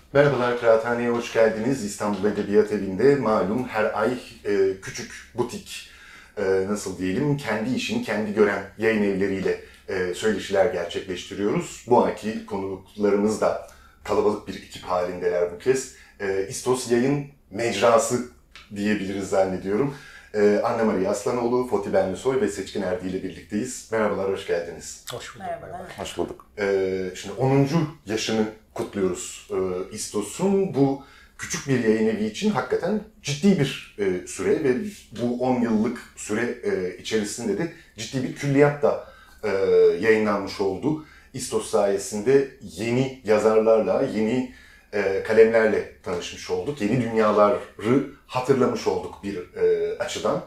Merhabalar, Kıraathane'ye hoş geldiniz. İstanbul Edebiyat Evi'nde malum her ay küçük butik, nasıl diyelim, kendi işini kendi gören yayın evleriyle söyleşiler gerçekleştiriyoruz. Bu ayki konuklarımız da kalabalık bir ekip halindeler bu kez. İstos Yayın Mecrası diyebiliriz zannediyorum. Anne Maria Aslanoğlu, Foti Benlisoy ve Seçkin Erdi ile birlikteyiz. Merhabalar, hoş geldiniz. Hoş bulduk. Merhabalar. Hoş bulduk. Şimdi 10. yaşını kutluyoruz İstos'un. Bu küçük bir yayın evi için hakikaten ciddi bir süre ve bu 10 yıllık süre içerisinde de ciddi bir külliyat da yayınlanmış oldu. İstos sayesinde yeni yazarlarla, yeni kalemlerle tanışmış olduk. Yeni dünyaları hatırlamış olduk bir açıdan.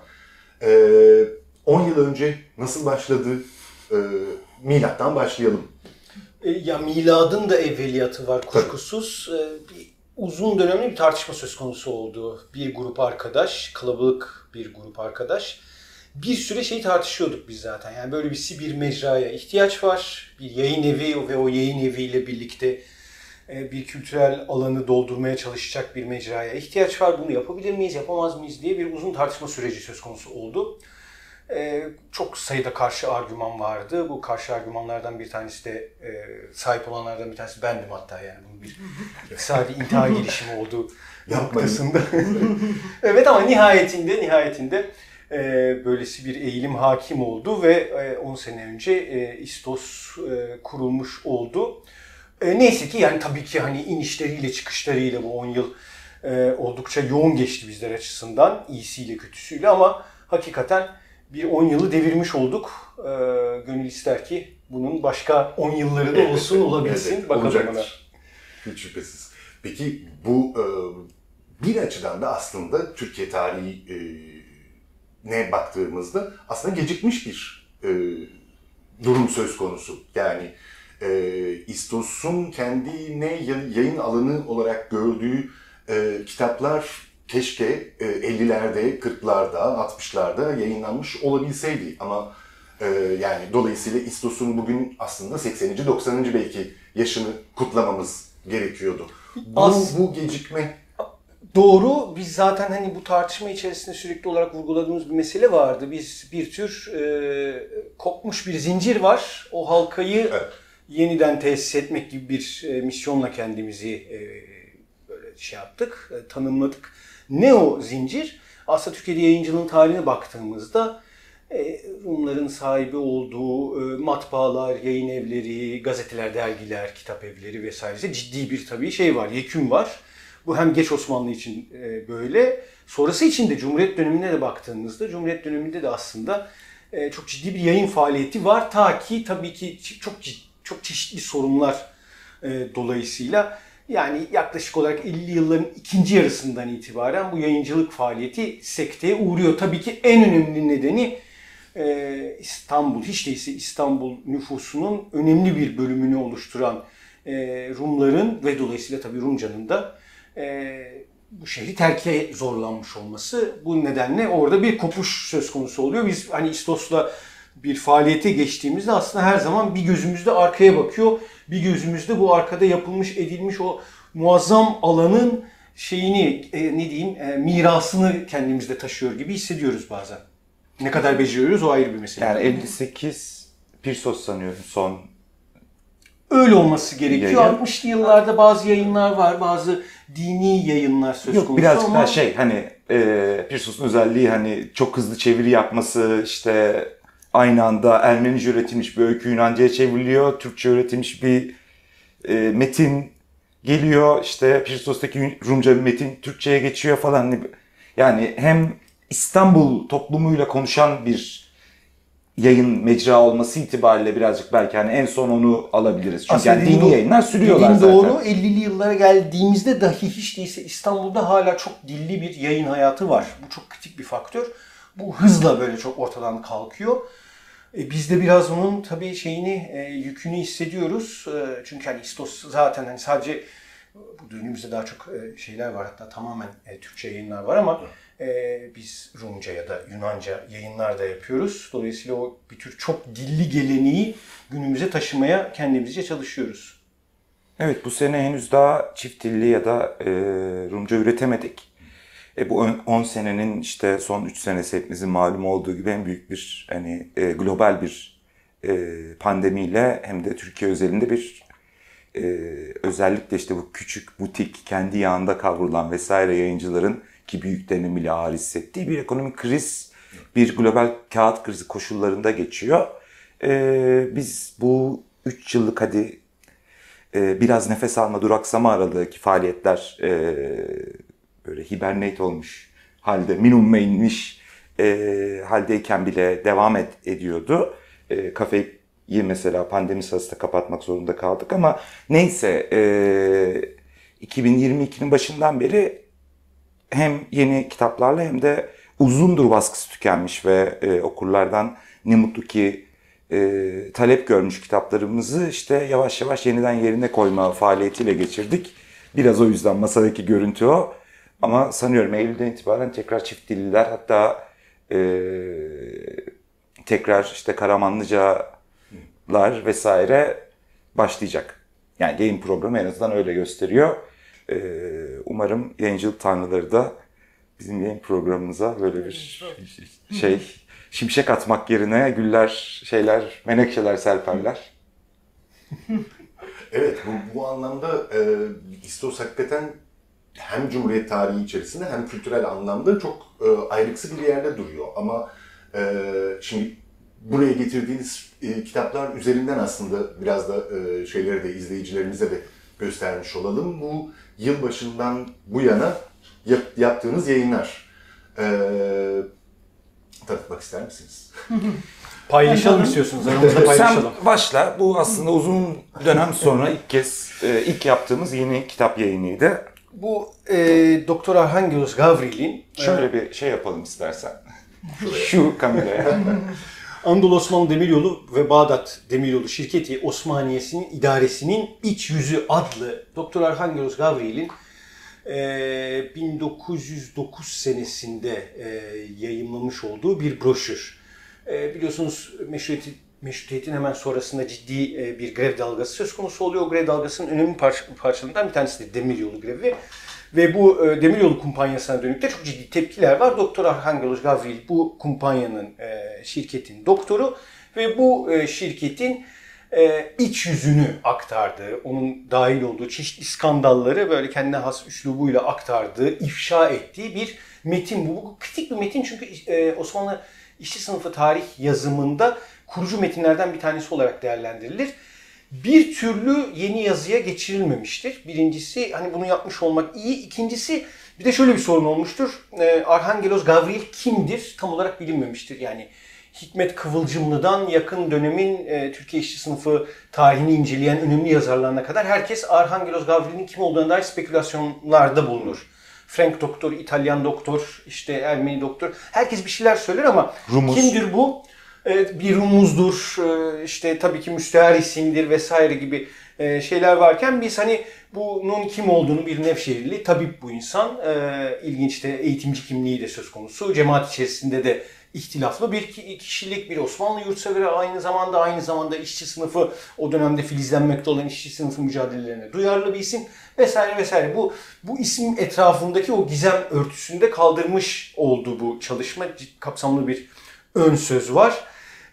10 yıl önce nasıl başladı? Milattan başlayalım. Ya miladın da evveliyatı var kuşkusuz. Bir uzun dönemli bir tartışma söz konusu oldu. Bir grup arkadaş, kalabalık bir grup arkadaş. Bir süre şey tartışıyorduk biz zaten. Yani böyle bir mecraya ihtiyaç var. Bir yayın evi ve o yayın eviyle birlikte bir kültürel alanı doldurmaya çalışacak bir mecraya ihtiyaç var. Bunu yapabilir miyiz, yapamaz mıyız diye bir uzun tartışma süreci söz konusu oldu. Çok sayıda karşı argüman vardı. Bu karşı argümanlardan bir tanesi de sahip olanlardan bir tanesi bendim hatta, yani bu bir iktisadi intihar girişimi olduğu noktasında. Evet, ama nihayetinde böylesi bir eğilim hakim oldu ve 10 sene önce İstos kurulmuş oldu. Neyse ki yani tabii ki hani inişleriyle çıkışlarıyla bu 10 yıl oldukça yoğun geçti bizler açısından, iyisiyle kötüsüyle, ama hakikaten bir 10 yılı devirmiş olduk. Gönül ister ki bunun başka 10 yılları da olsun, olabilsin. Evet, bakalım olacaktır. ona. Hiç şüphesiz. Peki bu bir açıdan da aslında Türkiye tarihine baktığımızda aslında gecikmiş bir durum söz konusu. Yani İstos'un kendine yayın alanı olarak gördüğü kitaplar keşke 50'lerde, 40'larda, 60'larda yayınlanmış olabilseydi. Ama yani dolayısıyla İstos'un bugün aslında 80. 90. belki yaşını kutlamamız gerekiyordu. Bu gecikme... Doğru. Biz zaten hani bu tartışma içerisinde sürekli olarak vurguladığımız bir mesele vardı. Biz bir tür kopmuş bir zincir var. O halkayı yeniden tesis etmek gibi bir misyonla kendimizi böyle şey yaptık, tanımladık. Ne o zincir? Aslında Türkiye'de yayıncılığın tarihine baktığımızda Rumların sahibi olduğu matbaalar, yayın evleri, gazeteler, dergiler, kitap evleri vesaire ciddi bir tabii şey var, yekün var. Bu hem geç Osmanlı için böyle, sonrası için de Cumhuriyet dönemine de baktığımızda, Cumhuriyet döneminde de aslında çok ciddi bir yayın faaliyeti var. Ta ki tabii ki çok çeşitli sorunlar dolayısıyla, yani yaklaşık olarak 50 yılların ikinci yarısından itibaren bu yayıncılık faaliyeti sekteye uğruyor. Tabii ki en önemli nedeni İstanbul, hiç değilse İstanbul nüfusunun önemli bir bölümünü oluşturan Rumların ve dolayısıyla tabii Rumcanın da bu şehri terke zorlanmış olması. Bu nedenle orada bir kopuş söz konusu oluyor. Biz hani İstos'la bir faaliyete geçtiğimizde aslında her zaman bir gözümüzde arkaya bakıyor. Bir gözümüzde bu arkada yapılmış edilmiş o muazzam alanın şeyini, mirasını kendimizde taşıyor gibi hissediyoruz bazen. Ne kadar beceriyoruz o ayrı bir mesele. Yani 58 Pirsos sanıyorum son. Öyle olması gerekiyor. Yayın. 60'lı yıllarda bazı yayınlar var, bazı dini yayınlar söz konusu. Yok, birazcık daha hani Pirsos'un özelliği hani çok hızlı çeviri yapması, işte aynı anda Ermenice üretilmiş bir öykü Yunanca'ya çevriliyor, Türkçe üretilmiş bir metin geliyor, işte Pirsos'taki Rumca bir metin Türkçe'ye geçiyor falan. Yani hem İstanbul toplumuyla konuşan bir yayın mecra olması itibariyle birazcık belki hani en son onu alabiliriz. Çünkü yani dini yayınlar sürüyorlar zaten. Doğru. 50'li yıllara geldiğimizde dahi hiç değilse İstanbul'da hala çok dilli bir yayın hayatı var. Bu çok kritik bir faktör. Bu hızla böyle çok ortadan kalkıyor. Biz de biraz onun tabii yükünü hissediyoruz. Çünkü hani İstos zaten hani sadece bu dönemimizde daha çok şeyler var, hatta tamamen Türkçe yayınlar var, ama biz Rumca ya da Yunanca yayınlar da yapıyoruz. Dolayısıyla o bir tür çok dilli geleneği günümüze taşımaya kendimizce çalışıyoruz. Evet, bu sene henüz daha çift dilli ya da Rumca üretemedik. Bu 10 senenin işte son 3 senesi hepimizin malum olduğu gibi en büyük bir hani global bir pandemiyle hem de Türkiye özelinde bir özellikle işte bu küçük butik kendi yağında kavrulan vesaire yayıncıların ki büyüklerinin bile ağır hissettiği bir ekonomik kriz, bir global kağıt krizi koşullarında geçiyor. Biz bu 3 yıllık hadi biraz nefes alma, duraksama aralığındaki faaliyetler böyle hibernate olmuş halde, minimuma inmiş haldeyken bile devam ediyordu. Kafeyi mesela pandemi sırasında kapatmak zorunda kaldık ama neyse 2022'nin başından beri hem yeni kitaplarla hem de uzundur baskısı tükenmiş ve okurlardan ne mutlu ki talep görmüş kitaplarımızı işte yavaş yavaş yeniden yerine koyma faaliyetiyle geçirdik. Biraz o yüzden masadaki görüntü o. Ama sanıyorum Eylül'den itibaren tekrar çift dilliler hatta tekrar işte Karamanlıcalar vesaire başlayacak. Yani yayın programı en azından öyle gösteriyor. Umarım yayıncılık tanrıları da bizim yayın programımıza böyle bir şimşek atmak yerine güller, menekşeler serperler. Evet, bu anlamda İstos hakikaten hem Cumhuriyet tarihi içerisinde hem kültürel anlamda çok ayrıksı bir yerde duruyor. Ama şimdi buraya getirdiğiniz kitaplar üzerinden aslında biraz da şeyleri de izleyicilerimize de göstermiş olalım. Bu yılbaşından bu yana yaptığınız yayınlar. Tanıtmak ister misiniz? Paylaşalım istiyorsunuz. Aramızda paylaşalım. Sen başla. Bu aslında uzun dönem sonra ilk yaptığımız yeni kitap yayınıydı. Bu Doktor Arhangelos Gavril'in şöyle bir şey yapalım istersen. Şu kameraya. Anadolu Osmanlı Demiryolu ve Bağdat Demiryolu Şirketi Osmaniyesi'nin idaresinin İç Yüzü adlı Doktor Arhangelos Gavril'in 1909 senesinde yayımlamış olduğu bir broşür. Biliyorsunuz Meşrutiyet'in hemen sonrasında ciddi bir grev dalgası söz konusu oluyor. O grev dalgasının önemli parçalarından bir tanesi de Demiryolu grevi. Ve bu Demiryolu kumpanyasına dönük de çok ciddi tepkiler var. Doktor Arhangelos Gavril bu kumpanyanın, şirketin doktoru ve bu şirketin iç yüzünü aktardığı, onun dahil olduğu çeşitli skandalları böyle kendine has üslubuyla aktardığı, ifşa ettiği bir metin. Bu kritik bir metin çünkü Osmanlı işçi sınıfı tarih yazımında kurucu metinlerden bir tanesi olarak değerlendirilir. Bir türlü yeni yazıya geçirilmemiştir. Birincisi hani bunu yapmış olmak iyi. İkincisi bir de şöyle bir sorun olmuştur. Arhangelos Gavril kimdir? Tam olarak bilinmemiştir. Yani Hikmet Kıvılcımlı'dan yakın dönemin Türkiye işçi sınıfı tarihini inceleyen önemli yazarlarına kadar herkes Arhangelos Gavril'in kim olduğuna dair spekülasyonlarda bulunur. Frank doktor, İtalyan doktor, işte Ermeni doktor. Herkes bir şeyler söyler ama Rumuz. Kimdir bu? Bir Rumuzdur, işte tabii ki müstehar isimdir vesaire gibi şeyler varken biz hani bunun kim olduğunu bir Nevşehirli tabip bu insan. İlginç de eğitimci kimliği de söz konusu. Cemaat içerisinde de ihtilaflı bir kişilik, bir Osmanlı yurtseveri aynı zamanda işçi sınıfı o dönemde filizlenmekte olan işçi sınıfı mücadelelerine duyarlı bir isim vesaire vesaire. Bu isim etrafındaki o gizem örtüsünde kaldırmış olduğu bu çalışma kapsamlı bir ön söz var.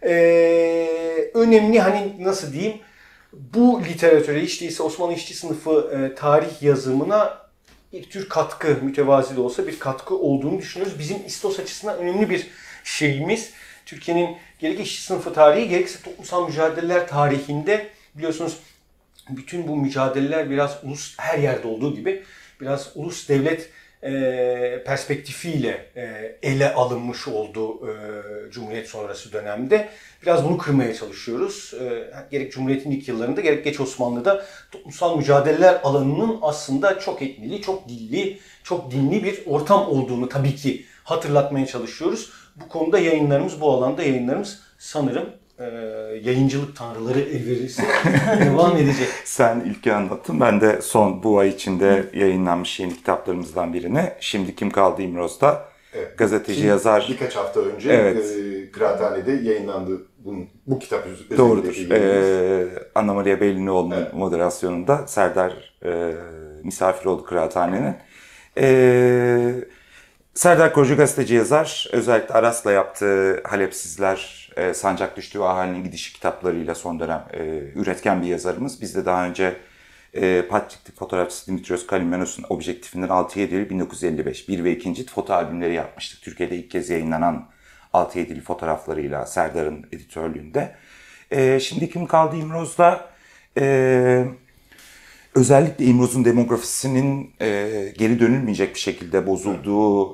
Önemli hani nasıl diyeyim bu literatüre hiç değilse Osmanlı işçi sınıfı tarih yazımına bir tür katkı mütevazi de olsa bir katkı olduğunu düşünüyoruz. Bizim İstos açısından önemli bir şeyimiz Türkiye'nin gerek işçi sınıfı tarihi gerekse toplumsal mücadeleler tarihinde biliyorsunuz bütün bu mücadeleler biraz her yerde olduğu gibi biraz ulus devlet perspektifiyle ele alınmış oldu Cumhuriyet sonrası dönemde. Biraz bunu kırmaya çalışıyoruz. Gerek Cumhuriyet'in ilk yıllarında gerek geç Osmanlı'da toplumsal mücadeleler alanının aslında çok etnili, çok dilli, çok dinli bir ortam olduğunu tabii ki hatırlatmaya çalışıyoruz. Bu konuda bu alanda yayınlarımız sanırım yayıncılık tanrıları el verirse devam edecek. Sen ilk anlattın. Ben de son bu ay içinde yayınlanmış yeni kitaplarımızdan birini. Şimdi Kim Kaldı İmroz'da gazeteci yazar. Birkaç hafta önce Kıraathane'de yayınlandı bu kitap üzerinde Doğrudur. ilgileniyoruz. Anna Maria Bellinoğlu'nun moderasyonunda Serdar misafir oldu Kıraathane'nin. Serdar Koca gazeteci yazar. Özellikle Aras'la yaptığı Halepsizler, Sancak Düştüğü Ahalinin Gidişi kitaplarıyla son dönem üretken bir yazarımız. Biz de daha önce Patrik'te fotoğrafçısı Dimitrios Kalimenos'un Objektifinden 6-7'li 1955 1 ve 2. foto albümleri yapmıştık. Türkiye'de ilk kez yayınlanan 6-7'li fotoğraflarıyla Serdar'ın editörlüğünde. Şimdi Kim Kaldı İmroz'da özellikle İmroz'un demografisinin geri dönülmeyecek bir şekilde bozulduğu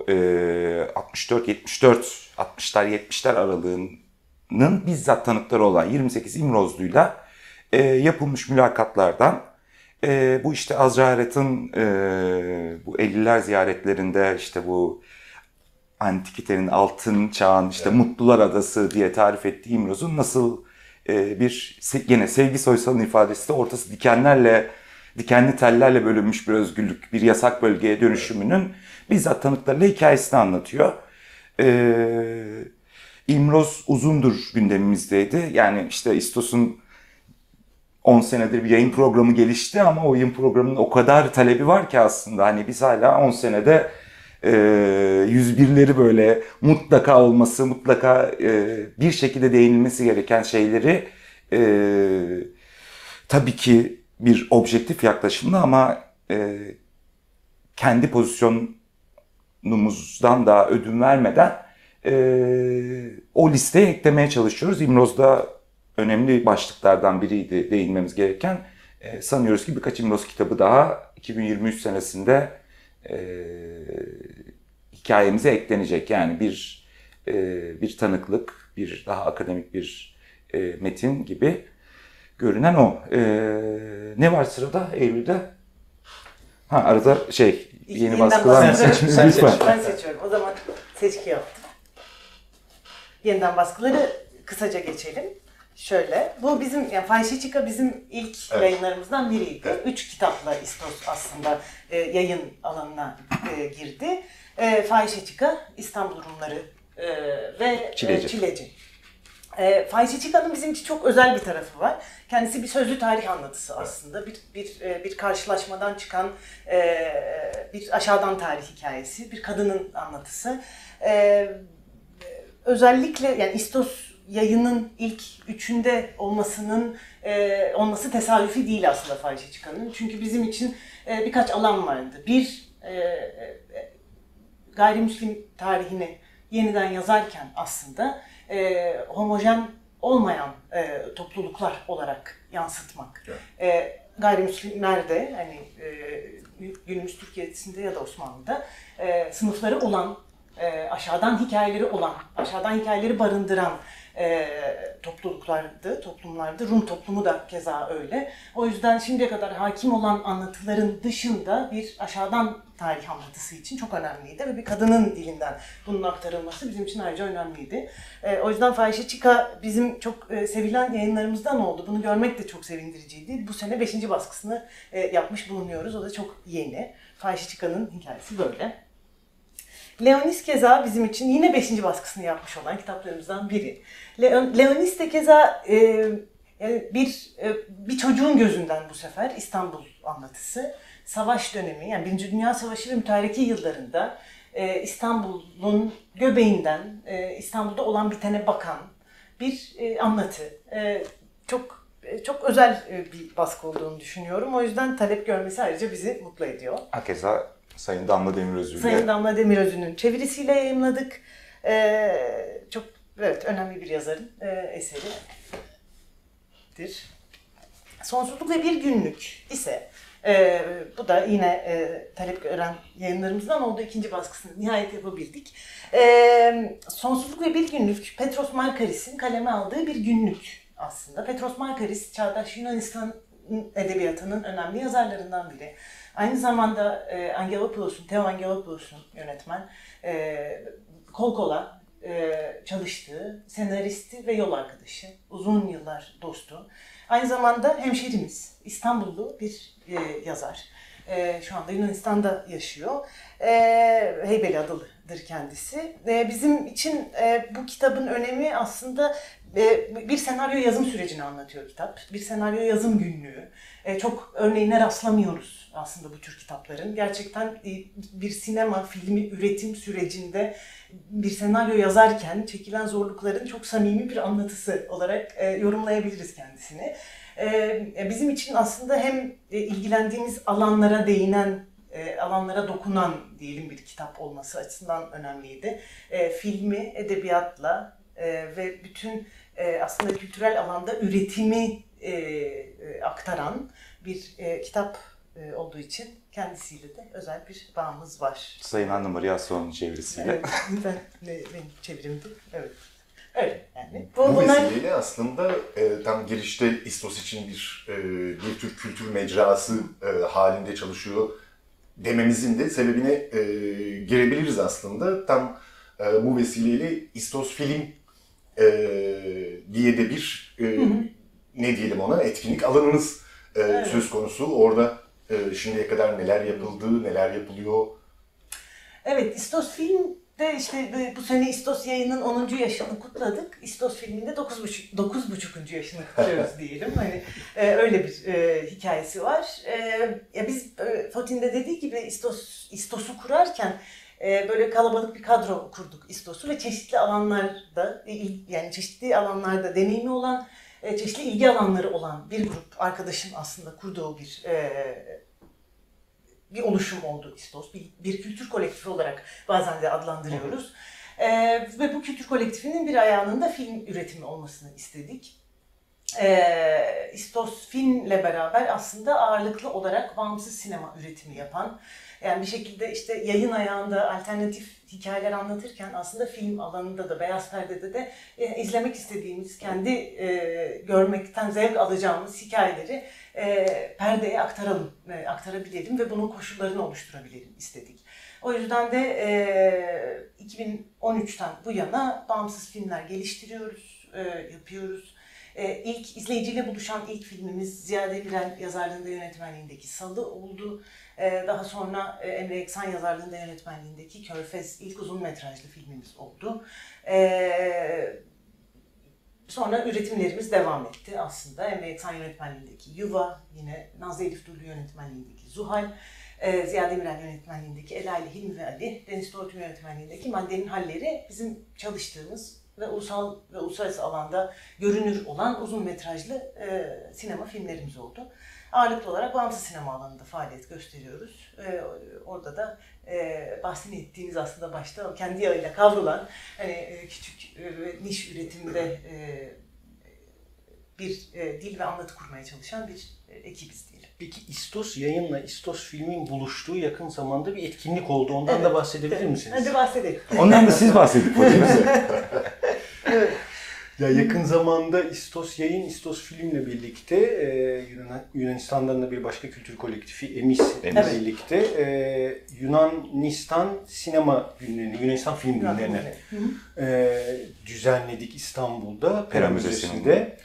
64-74, 60'lar 70'ler aralığının bizzat tanıkları olan 28 İmrozlu'yla yapılmış mülakatlardan bu işte Azra Hayret'in bu 50'ler ziyaretlerinde işte bu antikitenin altın çağın işte Mutlular Adası diye tarif ettiği İmroz'un nasıl bir gene Sevgi Soysal'ın ifadesi de ortası dikenli tellerle bölünmüş bir özgürlük, bir yasak bölgeye dönüşümünün bizzat tanıklarıyla hikayesini anlatıyor. İmroz uzundur gündemimizdeydi. Yani işte İstos'un 10 senedir bir yayın programı gelişti ama o yayın programının o kadar talebi var ki aslında hani biz hala 10 senede 101'leri böyle mutlaka olması, mutlaka bir şekilde değinilmesi gereken şeyleri tabii ki bir objektif yaklaşımla ama kendi pozisyonumuzdan da ödün vermeden o listeye eklemeye çalışıyoruz. İmroz'da önemli başlıklardan biriydi değinmemiz gereken. Sanıyoruz ki birkaç İmroz kitabı daha 2023 senesinde hikayemize eklenecek. Yani bir tanıklık, bir daha akademik bir metin gibi görünen o. Ne var sırada Eylül'de? Arada yeni baskılar seçimi lütfen. Ben seçiyorum. O zaman seçki yaptım. Yeniden baskıları kısaca geçelim. Şöyle, bu bizim, yani Fahişe Çıka bizim ilk yayınlarımızdan biriydi. Evet. 3 kitapla İstos aslında yayın alanına girdi. Fahişe Çıka, İstanbul Rumları ve Çileci. Fahişe Çıka'nın bizim için çok özel bir tarafı var. Kendisi bir sözlü tarih anlatısı aslında. Bir karşılaşmadan çıkan bir aşağıdan tarih hikayesi, bir kadının anlatısı. Özellikle yani İstos yayının ilk üçünde olması tesadüfi değil aslında Fahişe Çıka'nın. Çünkü bizim için birkaç alan vardı. Bir, gayrimüslim tarihini yeniden yazarken aslında homojen olmayan topluluklar olarak yansıtmak. Evet. Gayrimüslimler de hani günümüz Türkiye'sinde ya da Osmanlı'da sınıfları olan, aşağıdan hikayeleri barındıran toplumlardı. Rum toplumu da keza öyle. O yüzden şimdiye kadar hakim olan anlatıların dışında bir aşağıdan tarih anlatısı için çok önemliydi ve bir kadının dilinden bunun aktarılması bizim için ayrıca önemliydi. O yüzden Fahişe Çıka bizim çok sevilen yayınlarımızdan oldu. Bunu görmek de çok sevindiriciydi. Bu sene 5. baskısını yapmış bulunuyoruz. O da çok yeni. Fahişe Çıka'nın hikayesi böyle. Leonis keza bizim için yine 5. baskısını yapmış olan kitaplarımızdan biri. Leonis de keza bir çocuğun gözünden bu sefer İstanbul anlatısı. Savaş dönemi, yani 1. Dünya Savaşı ve mütareke yıllarında İstanbul'un göbeğinden İstanbul'da olan bitene bakan bir anlatı. Çok özel bir baskı olduğunu düşünüyorum. O yüzden talep görmesi ayrıca bizi mutlu ediyor. Hakeza Sayın Damla Demirözü'yle. Sayın Damla Demirözü'nün çevirisiyle yayımladık. Çok önemli bir yazarın eseridir. Sonsuzluk ve Bir Günlük ise bu da yine talep gören yayınlarımızdan olduğu 2. baskısını nihayet yapabildik. Sonsuzluk ve Bir Günlük, Petros Markaris'in kaleme aldığı bir günlük aslında. Petros Markaris, çağdaş Yunanistan edebiyatının önemli yazarlarından biri. Aynı zamanda Theo Angelopoulos'un yönetmen, kol kola çalıştığı senaristi ve yol arkadaşı, uzun yıllar dostu. Aynı zamanda hemşerimiz, İstanbullu bir yazar. Şu anda Yunanistan'da yaşıyor. Heybeli adalıdır kendisi. Bizim için bu kitabın önemi aslında bir senaryo yazım sürecini anlatıyor kitap. Bir senaryo yazım günlüğü. Çok örneğine rastlamıyoruz aslında bu tür kitapların. Gerçekten bir sinema filmi üretim sürecinde bir senaryo yazarken çekilen zorlukların çok samimi bir anlatısı olarak yorumlayabiliriz kendisini. Bizim için aslında hem ilgilendiğimiz alanlara değinen, alanlara dokunan diyelim bir kitap olması açısından önemliydi. Filmi edebiyatla ve bütün aslında kültürel alanda üretimi aktaran bir kitap olduğu için kendisiyle de özel bir bağımız var. Sayın Anna Maria Asso'nun çevirisiyle. Evet, benim çevirimdi. Evet. Öyle yani. Bu vesileyle aslında tam girişte İstos için bir tür kültür mecrası halinde çalışıyor dememizin de sebebine girebiliriz aslında. Tam bu vesileyle İstos Film diye de bir ne diyelim ona etkinlik alanınız evet. Söz konusu. Orada şimdiye kadar neler yapıldı, neler yapılıyor? Evet, İstos Film'de işte bu sene İstos yayının 10. yaşını kutladık. İstos Film'inde 9,5. yaşını kutluyoruz diyelim. Hani öyle bir hikayesi var. Ya biz Fotin'de dediği gibi İstos'u kurarken böyle kalabalık bir kadro kurduk İstos'u ve çeşitli alanlarda yani çeşitli alanlarda deneyimi olan, çeşitli ilgi alanları olan bir grup arkadaşın aslında kurduğu bir oluşum oldu İstos. Bir kültür kolektifi olarak bazen de adlandırıyoruz. Ve bu kültür kolektifinin bir ayağının da film üretimi olmasını istedik. İstos Film'le beraber aslında ağırlıklı olarak bağımsız sinema üretimi yapan, yani bir şekilde işte yayın ayağında alternatif hikayeler anlatırken aslında film alanında da, beyaz perdede de izlemek istediğimiz, kendi görmekten zevk alacağımız hikayeleri perdeye aktarabilelim ve bunun koşullarını oluşturabilelim istedik. O yüzden de 2013'ten bu yana bağımsız filmler geliştiriyoruz, yapıyoruz. İlk izleyiciyle buluşan ilk filmimiz Ziya Demirel yazarlığında yönetmenliğindeki Salı oldu. Daha sonra Emre Eksan yazarlığında yönetmenliğindeki Körfez ilk uzun metrajlı filmimiz oldu. Sonra üretimlerimiz devam etti aslında. Emre Eksan yönetmenliğindeki Yuva, yine Nazlı Elif Durlu yönetmenliğindeki Zuhal, Ziya Demirel yönetmenliğindeki Ela ile Hilmi ve Ali, Deniz Tortum yönetmenliğindeki Maddenin Halleri bizim çalıştığımız ve ulusal ve uluslararası alanda görünür olan uzun metrajlı sinema filmlerimiz oldu. Ağırlıklı olarak bağımsız sinema alanında faaliyet gösteriyoruz. Orada da bahsini ettiğimiz aslında başta kendi yağıyla kavrulan hani küçük niş üretimde bir dil ve anlatı kurmaya çalışan bir ekibiz diyelim. Peki İstos yayınla İstos Film'in buluştuğu yakın zamanda bir etkinlik oldu. Ondan da bahsedebilir misiniz? Hadi bahsedelim. Ondan da siz bahsedin. Evet. Ya yakın zamanda İstos Yayın, İstos Film'le birlikte Yunanistan'dan da bir başka kültür kolektifi EMİS ile birlikte Yunanistan Sinema Günlerini, Yunanistan Film Günlerini düzenledik İstanbul'da, Pera Müzesi'nde.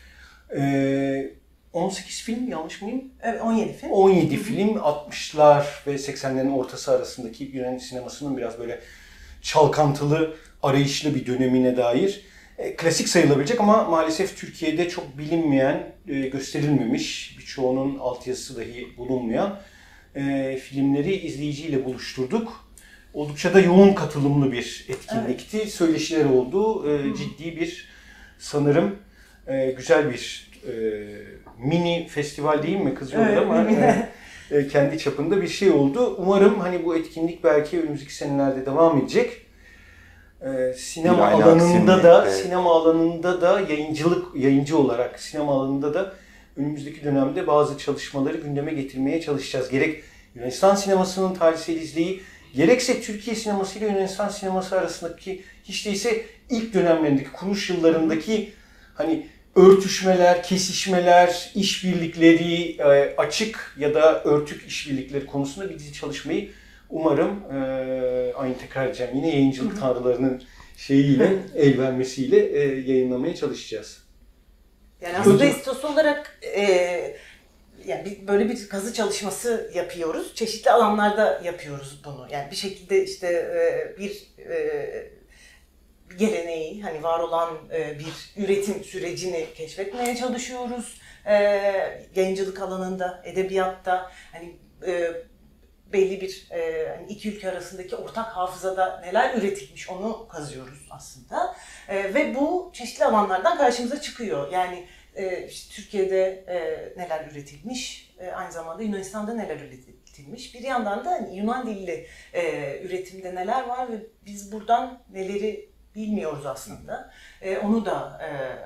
18 film, yanlış mıyım? Evet, 17 film. 17 film, 60'lar ve 80'lerin ortası arasındaki Yunan sinemasının biraz böyle çalkantılı, arayışlı bir dönemine dair klasik sayılabilecek ama maalesef Türkiye'de çok bilinmeyen, gösterilmemiş, birçoğunun altyazısı dahi bulunmayan filmleri izleyiciyle buluşturduk. Oldukça da yoğun katılımlı bir etkinlikti. Evet. Söyleşiler oldu. Ciddi bir, sanırım güzel bir mini festival değil mi? Kızıyorlar evet, ama kendi çapında bir şey oldu. Umarım hani bu etkinlik belki önümüzdeki senelerde devam edecek. Sinema alanında da yayıncı olarak sinema alanında da önümüzdeki dönemde bazı çalışmaları gündeme getirmeye çalışacağız. Gerek Yunanistan sinemasının tarihsel izleyi, gerekse Türkiye sineması ile Yunanistan sineması arasındaki hiç değilse ilk dönemlerindeki, kuruluş yıllarındaki hani örtüşmeler, kesişmeler, işbirlikleri, açık ya da örtük işbirlikleri konusunda bir dizi çalışmayı umarım aynı tekrar edeceğim yine yayıncılık tanrılarının şeyiyle, el vermesiyle yayınlamaya çalışacağız. Yani aslında İstos olarak yani böyle bir kazı çalışması yapıyoruz. Çeşitli alanlarda yapıyoruz bunu. Yani bir şekilde işte bir geleneği, hani var olan bir üretim sürecini keşfetmeye çalışıyoruz. Yayıncılık alanında, edebiyatta, hani belli bir hani iki ülke arasındaki ortak hafızada neler üretilmiş onu kazıyoruz aslında. Ve bu çeşitli alanlardan karşımıza çıkıyor. Yani işte Türkiye'de neler üretilmiş, aynı zamanda Yunanistan'da neler üretilmiş. Bir yandan da hani Yunan dilli üretimde neler var ve biz buradan neleri bilmiyoruz aslında. Onu da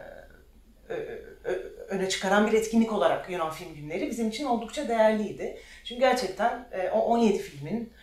öne çıkaran bir etkinlik olarak Yunan Film Günleri bizim için oldukça değerliydi. Çünkü gerçekten o 17 filmin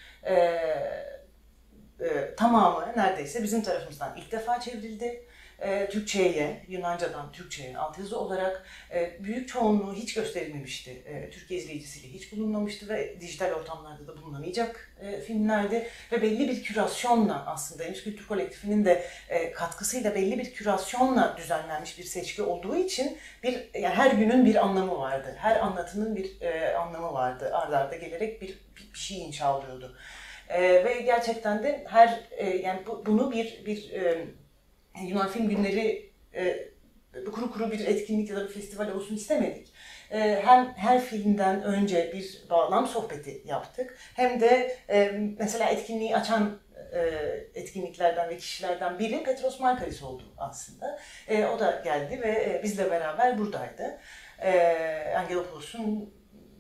tamamı neredeyse bizim tarafımızdan ilk defa çevrildi. Türkçe'ye, Yunancadan Türkçe'ye altyazı olarak büyük çoğunluğu hiç gösterilmemişti. Türkiye izleyicisiyle hiç bulunmamıştı ve dijital ortamlarda da bulunamayacak filmlerdi. Ve belli bir kürasyonla aslında Endüstri Kültür Kolektifi'nin de katkısıyla belli bir kürasyonla düzenlenmiş bir seçki olduğu için yani her günün bir anlamı vardı. Her anlatının bir anlamı vardı. Arda arda gelerek bir şey inşa oluyordu. Ve gerçekten de yani bunu bir Yunan Film Günleri kuru bir etkinlik ya da bir festival olsun istemedik. Hem her filmden önce bir bağlam sohbeti yaptık. Hem de mesela etkinliği açan etkinliklerden ve kişilerden biri Petros Markaris oldu aslında. O da geldi ve bizle beraber buradaydı. Angelopoulos'un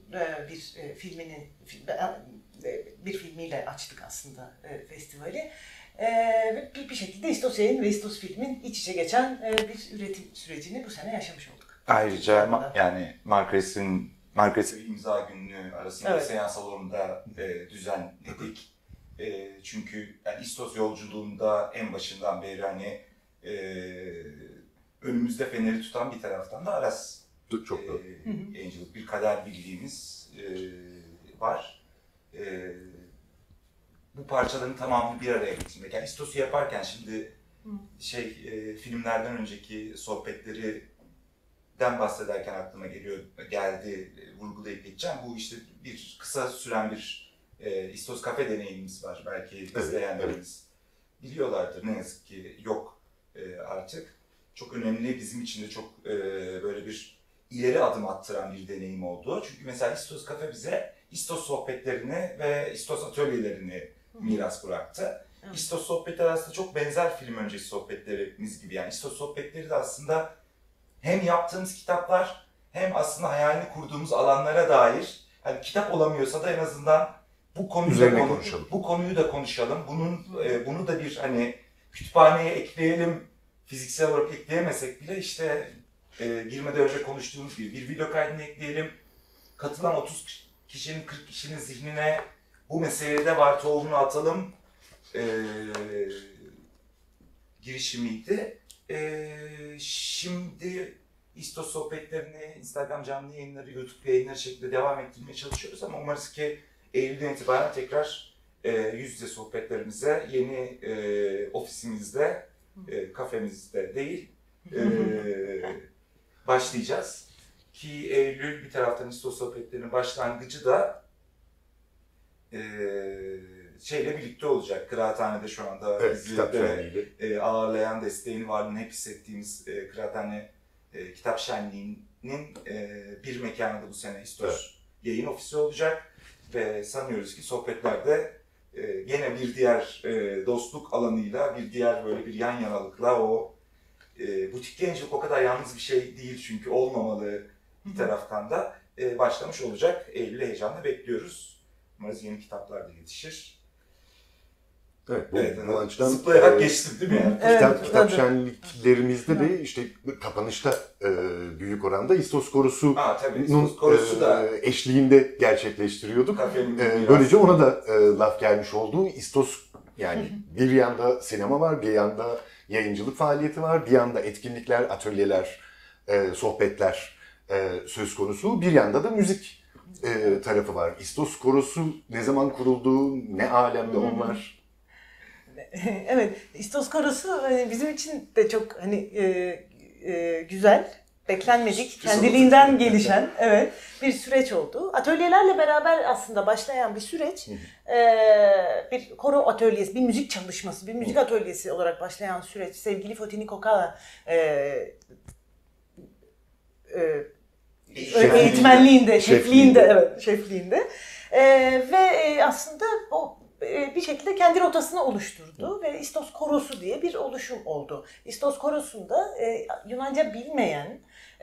bir filmiyle açtık aslında festivali. Bir şekilde İstos Yayın ve İstos Film'in iç içe geçen bir üretim sürecini bu sene yaşamış olduk. Ayrıca yani Markaris'in imza günlüğü arasında evet. seans salonunda düzenledik. Çünkü yani İstos yolculuğunda en başından beri hani önümüzde feneri tutan bir taraftan da Aras yayıncılık, bir kader bildiğimiz var. Bu parçaların tamamını bir araya getirmek. Yani İstos'u yaparken şimdi filmlerden önceki sohbetlerden bahsederken aklıma geldi, vurgulayıp geçeceğim. Bu işte bir kısa süren bir İstos kafe deneyimimiz var. Belki izleyenlerimiz biliyorlardır. Ne yazık ki yok artık. Çok önemli, bizim için de çok böyle bir ileri adım attıran bir deneyim oldu. Çünkü mesela İstos kafe bize İstos sohbetlerini ve İstos atölyelerini miras bıraktı. Evet. İstos sohbetleri aslında çok benzer film öncesi sohbetlerimiz gibi. Yani İstos sohbetleri de aslında hem yaptığımız kitaplar hem aslında hayalini kurduğumuz alanlara dair, hani kitap olamıyorsa da en azından bu konuyu da konuşalım. Bunu da bir hani kütüphaneye ekleyelim, fiziksel olarak ekleyemesek bile işte girmeden önce konuştuğumuz gibi bir video kaydını ekleyelim. Katılan 30 kişinin 40 kişinin zihnine bu meselede var tohumunu atalım girişimiydi. Şimdi İstos sohbetlerini Instagram canlı yayınları, YouTube yayınları şeklinde devam ettirmeye çalışıyoruz ama umarız ki Eylül'den itibaren tekrar yüz yüze sohbetlerimize yeni ofisimizde, kafemizde değil başlayacağız. Ki Eylül bir taraftan İstos sohbetlerinin başlangıcı da şeyle birlikte olacak. Kıraathane'de şu anda bizi ağırlayan, desteğini, varlığını hep hissettiğimiz Kıraathane Kitap Şenliği'nin bir mekanı da bu sene İstos yayın ofisi olacak. Ve sanıyoruz ki sohbetlerde gene bir diğer dostluk alanıyla, bir diğer böyle bir yan yanalıkla o butik yayıncılık o kadar yalnız bir şey değil çünkü olmamalı bir taraftan da başlamış olacak. Eylül'e heyecanla bekliyoruz. Umarız yeni kitaplar da yetişir. Evet, bu açıdan zıplayarak geçtim değil mi yani? Kitap şenliklerimizde de işte kapanışta büyük oranda İstos Korosu'nun eşliğinde gerçekleştiriyorduk. Böylece ona da laf gelmiş oldu. İstos yani bir yanda sinema var, bir yanda yayıncılık faaliyeti var, bir yanda etkinlikler, atölyeler, sohbetler söz konusu. Bir yanda da müzik tarafı var. İstos Korosu ne zaman kuruldu, ne alemde onlar? Evet, İstos Korosu bizim için de çok güzel. beklenmedik, kendiliğinden gelişen bir süreç oldu. Atölyelerle beraber aslında başlayan bir süreç, bir koro atölyesi, bir müzik çalışması, bir müzik atölyesi olarak başlayan süreç sevgili Fotini Kokala eğitmenliğinde, şefliğinde ve aslında o bir şekilde kendi rotasını oluşturdu ve İstos Korosu diye bir oluşum oldu. İstos Korosu'nda Yunanca bilmeyen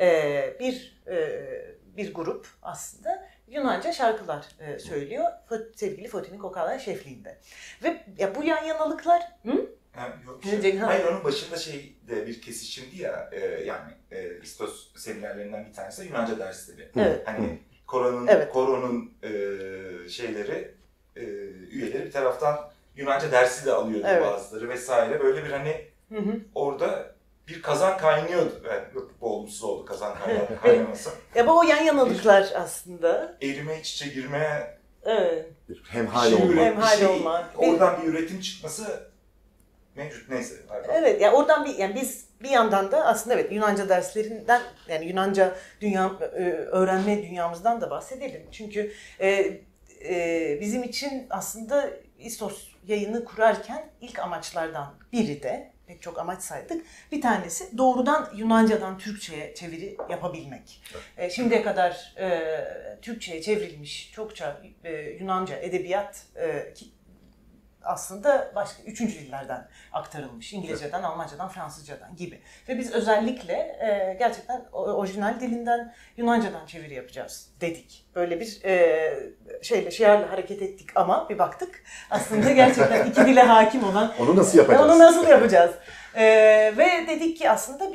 bir grup aslında Yunanca şarkılar söylüyor sevgili Fotini Kokala şefliğinde. Ve ya bu yan yanalıklar... Hayır, onun başında de bir kesişimdi ya, yani İstos seminerlerinden bir tanesi Yunanca dersleri. Evet. Hani koronun üyeleri bir taraftan Yunanca dersi de alıyordu bazıları vesaire. Böyle bir orada bir kazan kaynıyordu. Yani bu olumsuz oldu, kazan kaynaması. Ya bu o yan yanalıklar aslında. Erime, iç içe girmeye, hemhal olma. Oradan bir üretim çıkması mevcut, neyse. Evet, yani oradan biz bir yandan da aslında Yunanca derslerinden, yani Yunanca öğrenme dünyamızdan da bahsedelim. Çünkü bizim için aslında İstos yayını kurarken ilk amaçlardan biri de, pek çok amaç saydık, bir tanesi doğrudan Yunanca'dan Türkçe'ye çeviri yapabilmek. Şimdiye kadar Türkçe'ye çevrilmiş çokça Yunanca edebiyat aslında başka üçüncü dillerden aktarılmış. İngilizceden, Almancadan, Fransızcadan gibi. Ve biz özellikle gerçekten orijinal dilinden Yunanca'dan çeviri yapacağız dedik. Böyle bir şiarla hareket ettik ama bir baktık aslında gerçekten iki dile hakim olan... Onu nasıl yapacağız? Onu nasıl yapacağız? Ve dedik ki aslında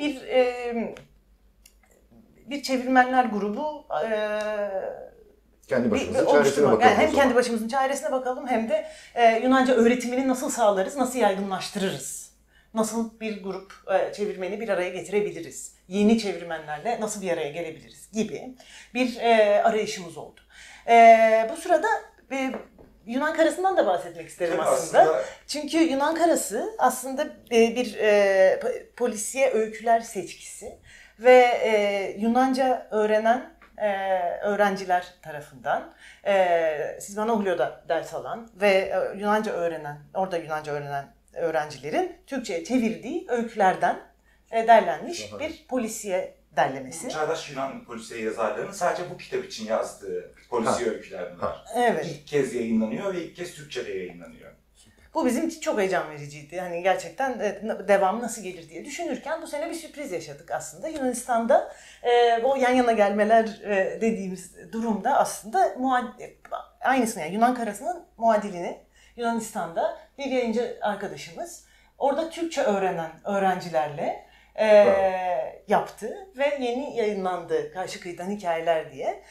bir çevirmenler grubu... kendi başımızın çaresine bakalım. Yani hem kendi başımızın çaresine bakalım hem de Yunanca öğretimini nasıl sağlarız, nasıl yaygınlaştırırız? Nasıl bir grup çevirmeni bir araya getirebiliriz? Yeni çevirmenlerle nasıl bir araya gelebiliriz gibi bir arayışımız oldu. Bu sırada Yunan Karası'ndan da bahsetmek isterim aslında. Çünkü Yunan Karası aslında bir polisiye öyküler seçkisi ve Yunanca öğrenen öğrenciler tarafından Sizmanoglio'da ders alan ve orada Yunanca öğrenen öğrencilerin Türkçe'ye çevirdiği öykülerden derlenmiş bir polisiye derlemesi. Çağdaş Yunan polisiye yazarlarının sadece bu kitap için yazdığı polisiye öyküler bunlar. Evet. İlk kez yayınlanıyor ve ilk kez Türkçe'de yayınlanıyor. Bu bizim için çok heyecan vericiydi. Hani gerçekten devamı nasıl gelir diye düşünürken bu sene bir sürpriz yaşadık aslında. Yunanistan'da o yan yana gelmeler dediğimiz durumda aslında aynısını, yani Yunan Karası'nın muadilini Yunanistan'da bir yayıncı arkadaşımız orada Türkçe öğrenen öğrencilerle yaptı ve yeni yayınlandı Karşı Kıyıdan Hikayeler diye.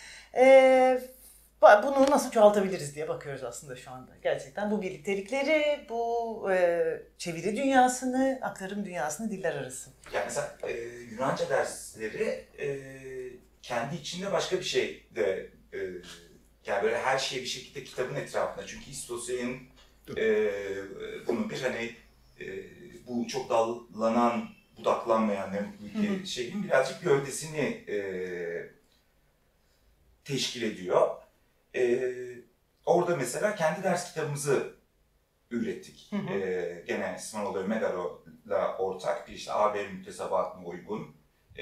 Bunu nasıl çoğaltabiliriz diye bakıyoruz aslında şu anda. Gerçekten bu birliktelikleri, bu çeviri dünyasını, aktarım dünyasını diller arası. Yani mesela Yunanca dersleri kendi içinde başka bir şey de, yani böyle her şey bir şekilde kitabın etrafında. Çünkü İstos yayın bunun bir bu çok dallanan, budaklanmayan bir şeyin birazcık gövdesini teşkil ediyor. Orada mesela kendi ders kitabımızı ürettik. Gene İsmail Megaro'la ortak bir AB müktesebatına uygun.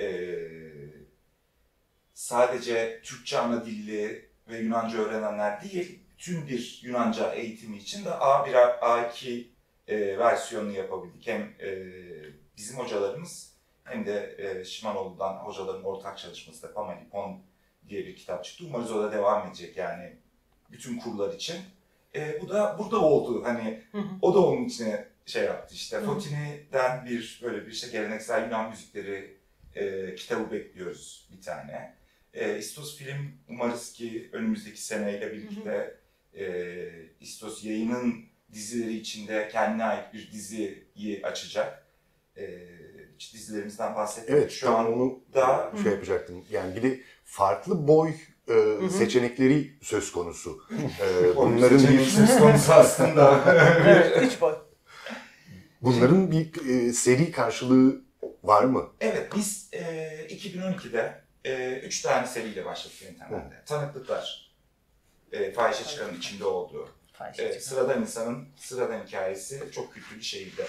Sadece Türkçe ana dilli ve Yunanca öğrenenler değil, tüm bir Yunanca eğitimi için de A1, A2 versiyonunu yapabildik. Hem bizim hocalarımız hem de Şimanoğlu'dan hocaların ortak çalışması da Pamalipon diye bir kitap çıktı. Umarız o da devam edecek yani bütün kurlar için. Bu da burada oldu. O da onun içine yaptı işte. Fotini'den böyle bir geleneksel Yunan müzikleri kitabı bekliyoruz bir tane. İstos Film umarız ki önümüzdeki seneyle birlikte İstos yayının dizileri içinde kendine ait bir diziyi açacak. Hiç dizilerimizden bahsetmedik. Evet, şu an onu yapacaktım. Yani bir de farklı boy seçenekleri söz konusu. Bunların bir söz konusu aslında. Evet, 3 boy. Bunların bir seri karşılığı var mı? Evet, biz 2012'de 3 tane seriyle başladık internette. Tanıklıklar, Fahişe Çıkan'ın içinde olduğu, sıradan insanın sıradan hikayesi çok kültürlü şehirde.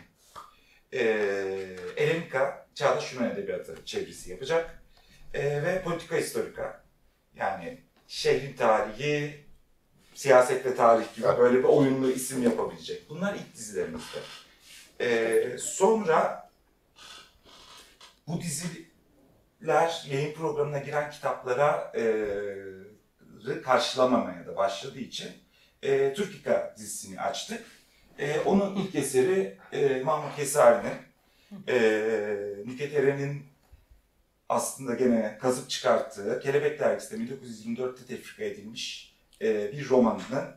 Elenika, Çağdaş Yunan Edebiyatı çevirisi yapacak. Ve Politika Historika, yani şehrin tarihi, siyaset ve tarih gibi böyle bir oyunlu isim yapabilecek. Bunlar ilk dizilerimizde. Sonra bu diziler yayın programına giren kitaplara karşılamamaya da başladığı için Türkika dizisini açtık. Onun ilk eseri Mahmut Kesari'nin, Nükhet Eren'in aslında gene kazıp çıkarttığı, Kelebek Dergisi'de 1924'te tefrika edilmiş bir romanının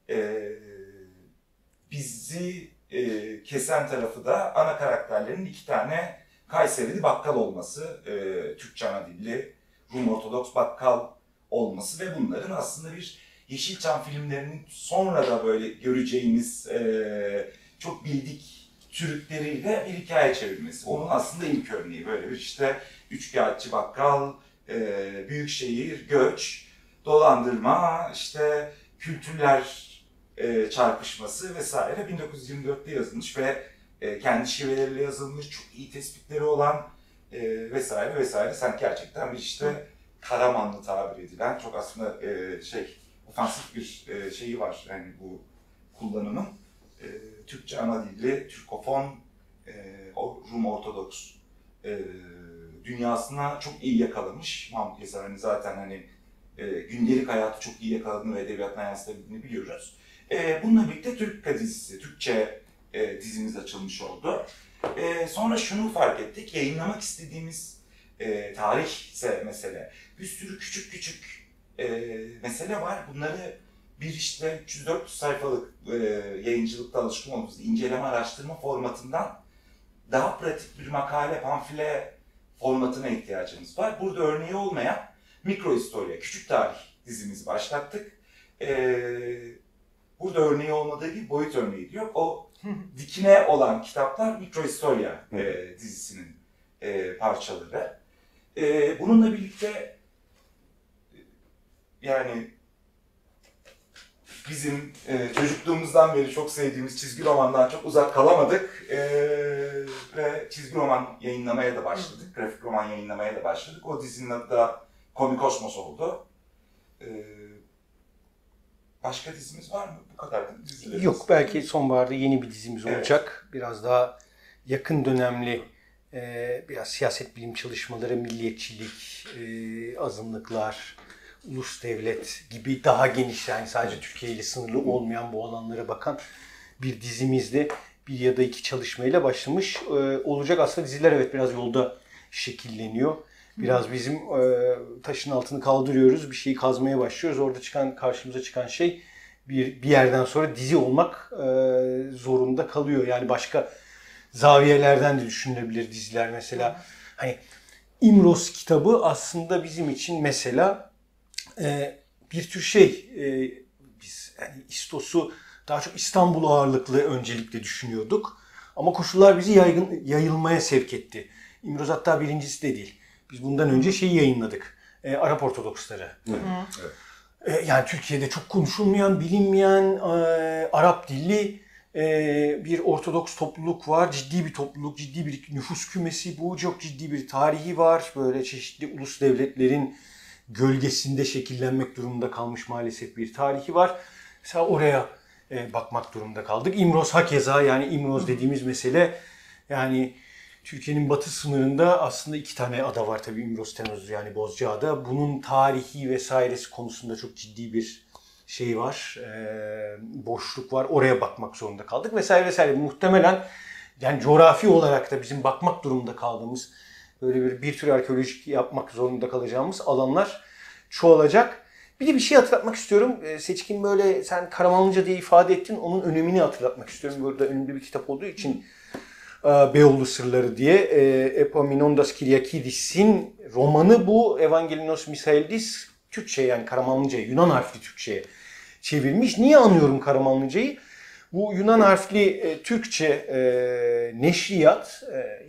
bizi kesen tarafı da ana karakterlerin 2 tane Kayserili bakkal olması, Türkçe ana dilli, Rum Ortodoks bakkal olması ve bunların aslında bir Yeşilçam filmlerinin sonra da böyle göreceğimiz çok bildik türütleriyle bir hikaye çevirmesi. Onun aslında ilk örneği böyle bir işte üçkağıtçı bakkal, büyük şehir, göç, dolandırma, işte kültürler çarpışması vesaire 1924'te yazılmış ve kendi şiveleriyle yazılmış, çok iyi tespitleri olan vesaire vesaire. Sanki gerçekten bir işte Karamanlı tabir edilen çok aslında ofansif bir şeyi var yani bu kullanımın. Türkçe ana dilli, Türkofon, Rum Ortodoks dünyasına çok iyi yakalamış. Mahmut Kesari'nin zaten hani gündelik hayatı çok iyi yakaladığını ve edebiyatına yansıtabildiğini biliyoruz. Bununla birlikte Türkika dizisi, Türkçe dizimiz açılmış oldu. Sonra şunu fark ettik, yayınlamak istediğimiz tarihse mesele, bir sürü küçük küçük mesele var. Bunları bir işte 300-400 sayfalık yayıncılıkta alışkın olduğumuz inceleme araştırma formatından daha pratik bir makale, pamfile formatına ihtiyacımız var. Burada örneği olmayan Mikrohistorya, Küçük Tarih dizimizi başlattık. Burada örneği olmadığı gibi boyut örneği diyor. O dikine olan kitaplar Mikrohistorya dizisinin parçaları. Bununla birlikte yani bizim çocukluğumuzdan beri çok sevdiğimiz çizgi romandan çok uzak kalamadık ve çizgi roman yayınlamaya da başladık, grafik roman yayınlamaya da başladık. O dizinin adı da Komikosmos oldu. Başka dizimiz var mı? Bu kadar dizilerimiz. Yok, belki sonbaharda yeni bir dizimiz olacak. Biraz daha yakın dönemli biraz siyaset bilim çalışmaları, milliyetçilik, azınlıklar, ulus devlet gibi daha geniş, yani sadece Türkiye ile sınırlı olmayan bu alanlara bakan bir dizimizde bir ya da 2 çalışmayla başlamış olacak. Aslında diziler evet biraz yolda şekilleniyor. Biraz bizim taşın altını kaldırıyoruz, bir şeyi kazmaya başlıyoruz. Orada karşımıza çıkan şey bir yerden sonra dizi olmak zorunda kalıyor. Yani başka zaviyelerden de düşünülebilir diziler mesela. Hani İmroz kitabı aslında bizim için mesela bir tür biz yani İstos'u daha çok İstanbul ağırlıklı öncelikle düşünüyorduk. Ama koşullar bizi yayılmaya sevk etti. İmroz hatta birincisi de değil. Biz bundan önce yayınladık. Arap Ortodoksları. Yani Türkiye'de çok konuşulmayan, bilinmeyen Arap dilli bir Ortodoks topluluk var. Ciddi bir topluluk, ciddi bir nüfus kümesi bu. Çok ciddi bir tarihi var. Böyle çeşitli ulus devletlerin gölgesinde şekillenmek durumunda kalmış maalesef bir tarihi var. Mesela oraya bakmak durumunda kaldık. İmroz hakeza, yani İmroz dediğimiz mesele, yani Türkiye'nin batı sınırında aslında 2 tane ada var tabii, İmroz, Tenoz, yani Bozcaada. Bunun tarihi vesairesi konusunda çok ciddi bir var, boşluk var. Oraya bakmak zorunda kaldık vesaire vesaire. Muhtemelen yani coğrafi olarak da bizim bakmak durumunda kaldığımız, böyle bir tür arkeolojik yapmak zorunda kalacağımız alanlar çoğalacak. Bir de bir şey hatırlatmak istiyorum. Seçkin, böyle sen Karamanlıca diye ifade ettin. Onun önemini hatırlatmak istiyorum. Burada önümde bir kitap olduğu için. Beyoğlu Sırları diye Epaminondas Kyriakidis'in romanı bu. Evangelinos Misaelidis Türkçe, yani Karamanlıca'ya, Yunan harfli Türkçe'ye çevirmiş. Niye anıyorum Karamanlıca'yı? Bu Yunan harfli Türkçe neşriyat,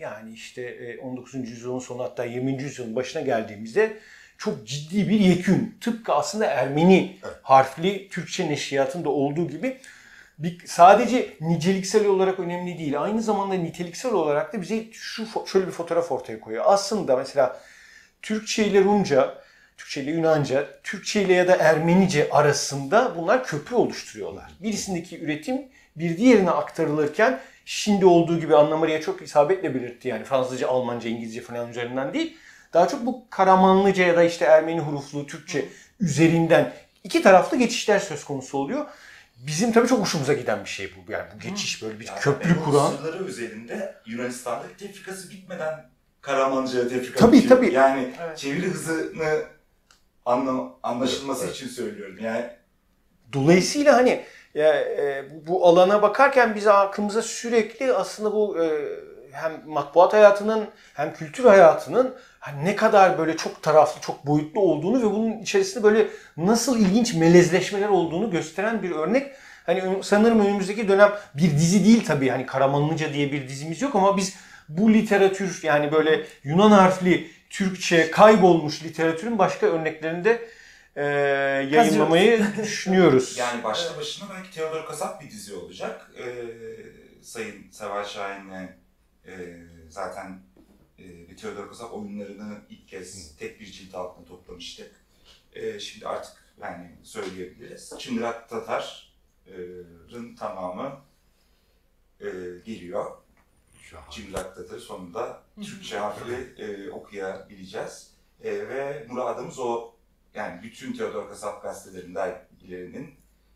yani işte 19. yüzyılın sonu hatta 20. yüzyılın başına geldiğimizde çok ciddi bir yekün. Tıpkı aslında Ermeni harfli Türkçe neşriyatında olduğu gibi sadece niceliksel olarak önemli değil. Aynı zamanda niteliksel olarak da bize şöyle bir fotoğraf ortaya koyuyor. Aslında mesela Türkçe ile Rumca, Türkçe ile Yunanca, Türkçe ile ya da Ermenice arasında bunlar köprü oluşturuyorlar. Birisindeki üretim bir diğerine aktarılırken şimdi olduğu gibi Anna Maria çok isabetle belirtti, yani Fransızca, Almanca, İngilizce falan üzerinden değil. Daha çok bu Karamanlıca ya da işte Ermeni huruflu Türkçe üzerinden iki taraflı geçişler söz konusu oluyor. Bizim tabii çok hoşumuza giden bir şey bu. Yani bu geçiş böyle bir köprü kuran. Sırları üzerinde Yunanistan'da tefrikası bitmeden Karamanlıca'ya tefrika bitiyor. Tabii. Yani Evet. çeviri hızını anlaşılması için söylüyorum. Yani Dolayısıyla hani bu alana bakarken bize aklımıza sürekli aslında bu hem matbuat hayatının hem kültür hayatının hani ne kadar böyle çok taraflı, çok boyutlu olduğunu ve bunun içerisinde böyle nasıl ilginç melezleşmeler olduğunu gösteren bir örnek. Hani sanırım önümüzdeki dönem bir dizi değil tabii, hani Karamanlıca diye bir dizimiz yok ama biz bu literatür, yani böyle Yunan harfli Türkçe kaybolmuş literatürün başka örneklerini de yayınlamayı düşünüyoruz. Yani başlı başına belki Theodor Kasap bir dizi olacak. Sayın Seval Şahin'le zaten Theodor Kasap oyunlarını ilk kez tek bir cilt altında toplamıştık. Şimdi artık yani söyleyebiliriz. Çıngırak Tatar'ın tamamı geliyor. Çıngırak Tatar sonunda Türkçe harfli okuyabileceğiz. Ve muradımız o. Yani bütün Theodor Kasap gazetelerinin, dergilerinin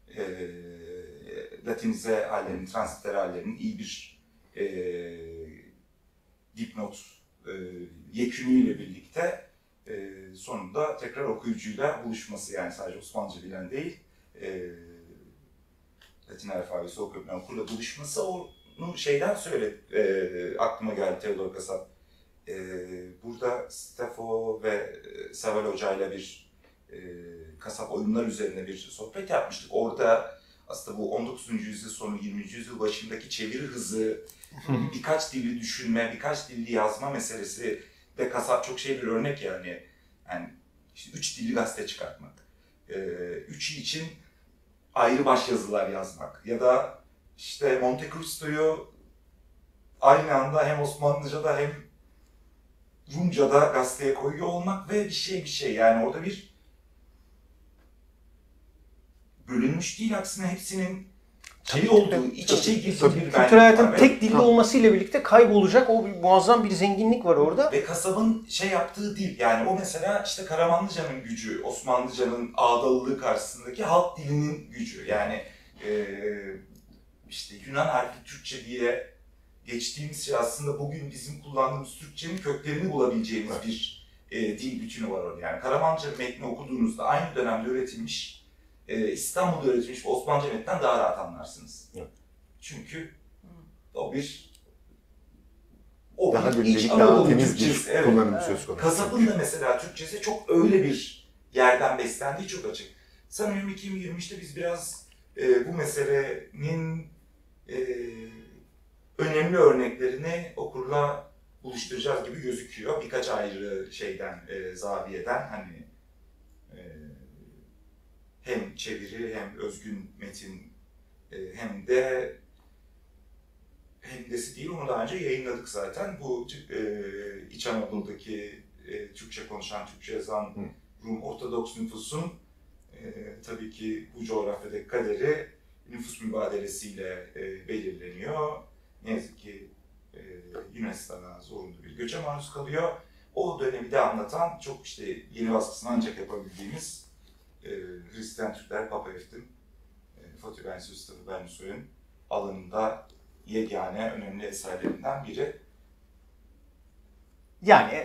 Latinize hallerinin, transliter hallerinin iyi bir dipnot yekünüyle birlikte sonunda tekrar okuyucuyla buluşması, yani sadece Osmanlıca bilen değil, Latin alfabesi okuyan okurla buluşması, onu şeyden aklıma geldi Theodor Kasap. Burada Stefo ve Seval Hoca'yla bir kasap oyunlar üzerine bir sohbet yapmıştık. Orada aslında bu 19. yüzyıl sonu 20. yüzyıl başındaki çeviri hızı, birkaç dilli düşünme, birkaç dilli yazma meselesi de kasap çok bir örnek yani. Yani işte 3 dilli gazete çıkartmak, üçü için ayrı başyazılar yazmak ya da işte Monte Cristo'yu aynı anda hem Osmanlıca'da hem Rumca'da gazeteye koyuyor olmak ve bir şey yani orada bir bölünmüş değil, aksine hepsinin olduğu, iç içe girdiği bir kültür hayatın tek evet. dilli olmasıyla birlikte kaybolacak o muazzam bir zenginlik var orada. Ve kasabın yaptığı dil, yani o mesela işte Karamanlıca'nın gücü, Osmanlıca'nın ağdalılığı karşısındaki halk dilinin gücü. Yani işte Yunan harfi Türkçe diye geçtiğimiz şey aslında bugün bizim kullandığımız Türkçenin köklerini bulabileceğimiz bir dil bütünü var orada. Yani Karamanlıca metni okuduğunuzda aynı dönemde üretilmiş, İstanbul'da üretilmiş Osmanlıca metninden daha rahat anlarsınız. Evet. Çünkü o daha bir gündelik, iç daha Anadolu temiz bir Türkçesi, evet. kullanım söz konusu. Kasap'ın da mesela Türkçesi çok öyle bir yerden beslendiği çok açık. Sanıyorum 2023'te biz biraz bu meselenin önemli örneklerini okurla buluşturacağız gibi gözüküyor. Birkaç ayrı zaviyeden hani hem çeviri hem özgün metin hem de hendesi değil, onu daha önce yayınladık zaten. Bu İç Anadolu'daki Türkçe konuşan, Türkçe yazan Rum Ortodoks nüfusun tabii ki bu coğrafyadaki kaderi nüfus mübadelesiyle belirleniyor. Ne yazık ki Yunanistan'a zorunlu bir göçe maruz kalıyor. O dönemi de anlatan çok yeni baskısını ancak yapabildiğimiz Hristiyan Türkler Papa Eftim, Fatih Bensius, Staffı Bernussoy'un alanında yegane önemli eserlerinden biri. Yani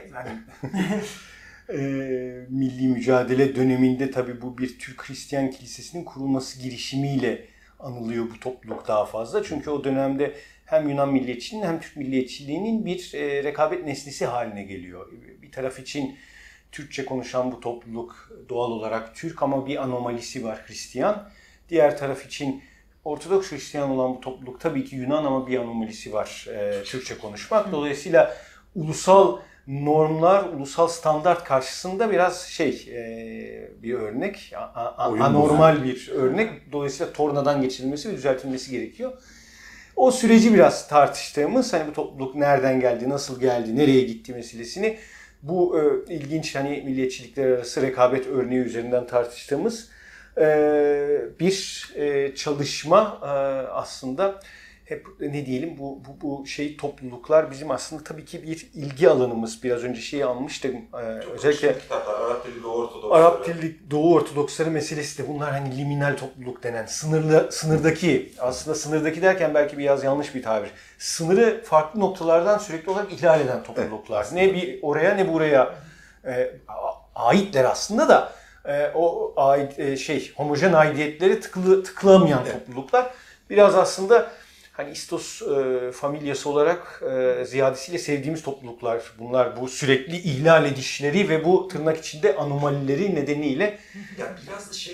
milli mücadele döneminde tabii bu bir Türk Hristiyan Kilisesi'nin kurulması girişimiyle anılıyor bu topluluk daha fazla. Çünkü o dönemde hem Yunan milliyetçiliğinin hem Türk milliyetçiliğinin bir rekabet nesnesi haline geliyor. Bir taraf için Türkçe konuşan bu topluluk doğal olarak Türk ama bir anomalisi var, Hristiyan. Diğer taraf için Ortodoks Hristiyan olan bu topluluk tabii ki Yunan ama bir anomalisi var Türkçe konuşmak. Dolayısıyla ulusal normlar, ulusal standart karşısında biraz bir örnek, anormal bir örnek. Dolayısıyla tornadan geçirilmesi ve düzeltilmesi gerekiyor. O süreci biraz tartıştığımız, hani bu topluluk nereden geldi, nasıl geldi, nereye gitti meselesini bu ilginç hani milliyetçilikler arası rekabet örneği üzerinden tartıştığımız bir çalışma aslında. Hep ne diyelim bu topluluklar bizim aslında tabii ki bir ilgi alanımız. Biraz önce şeyi almıştım. Özellikle kitaplar, Arap dili Doğu Ortodoksları. Arap dili Doğu Ortodoksları meselesi de bunlar hani liminal topluluk denen sınırdaki, aslında sınırdaki derken belki biraz yanlış bir tabir. Sınırı farklı noktalardan sürekli olarak ihlal eden topluluklar. Evet. Ne bir oraya ne buraya aitler aslında da o homojen aidiyetleri tıklamayan topluluklar. Biraz aslında hani İstos familyası olarak ziyadesiyle sevdiğimiz topluluklar bunlar, bu sürekli ihlal edişleri ve bu tırnak içinde anomalileri nedeniyle. Ya biraz da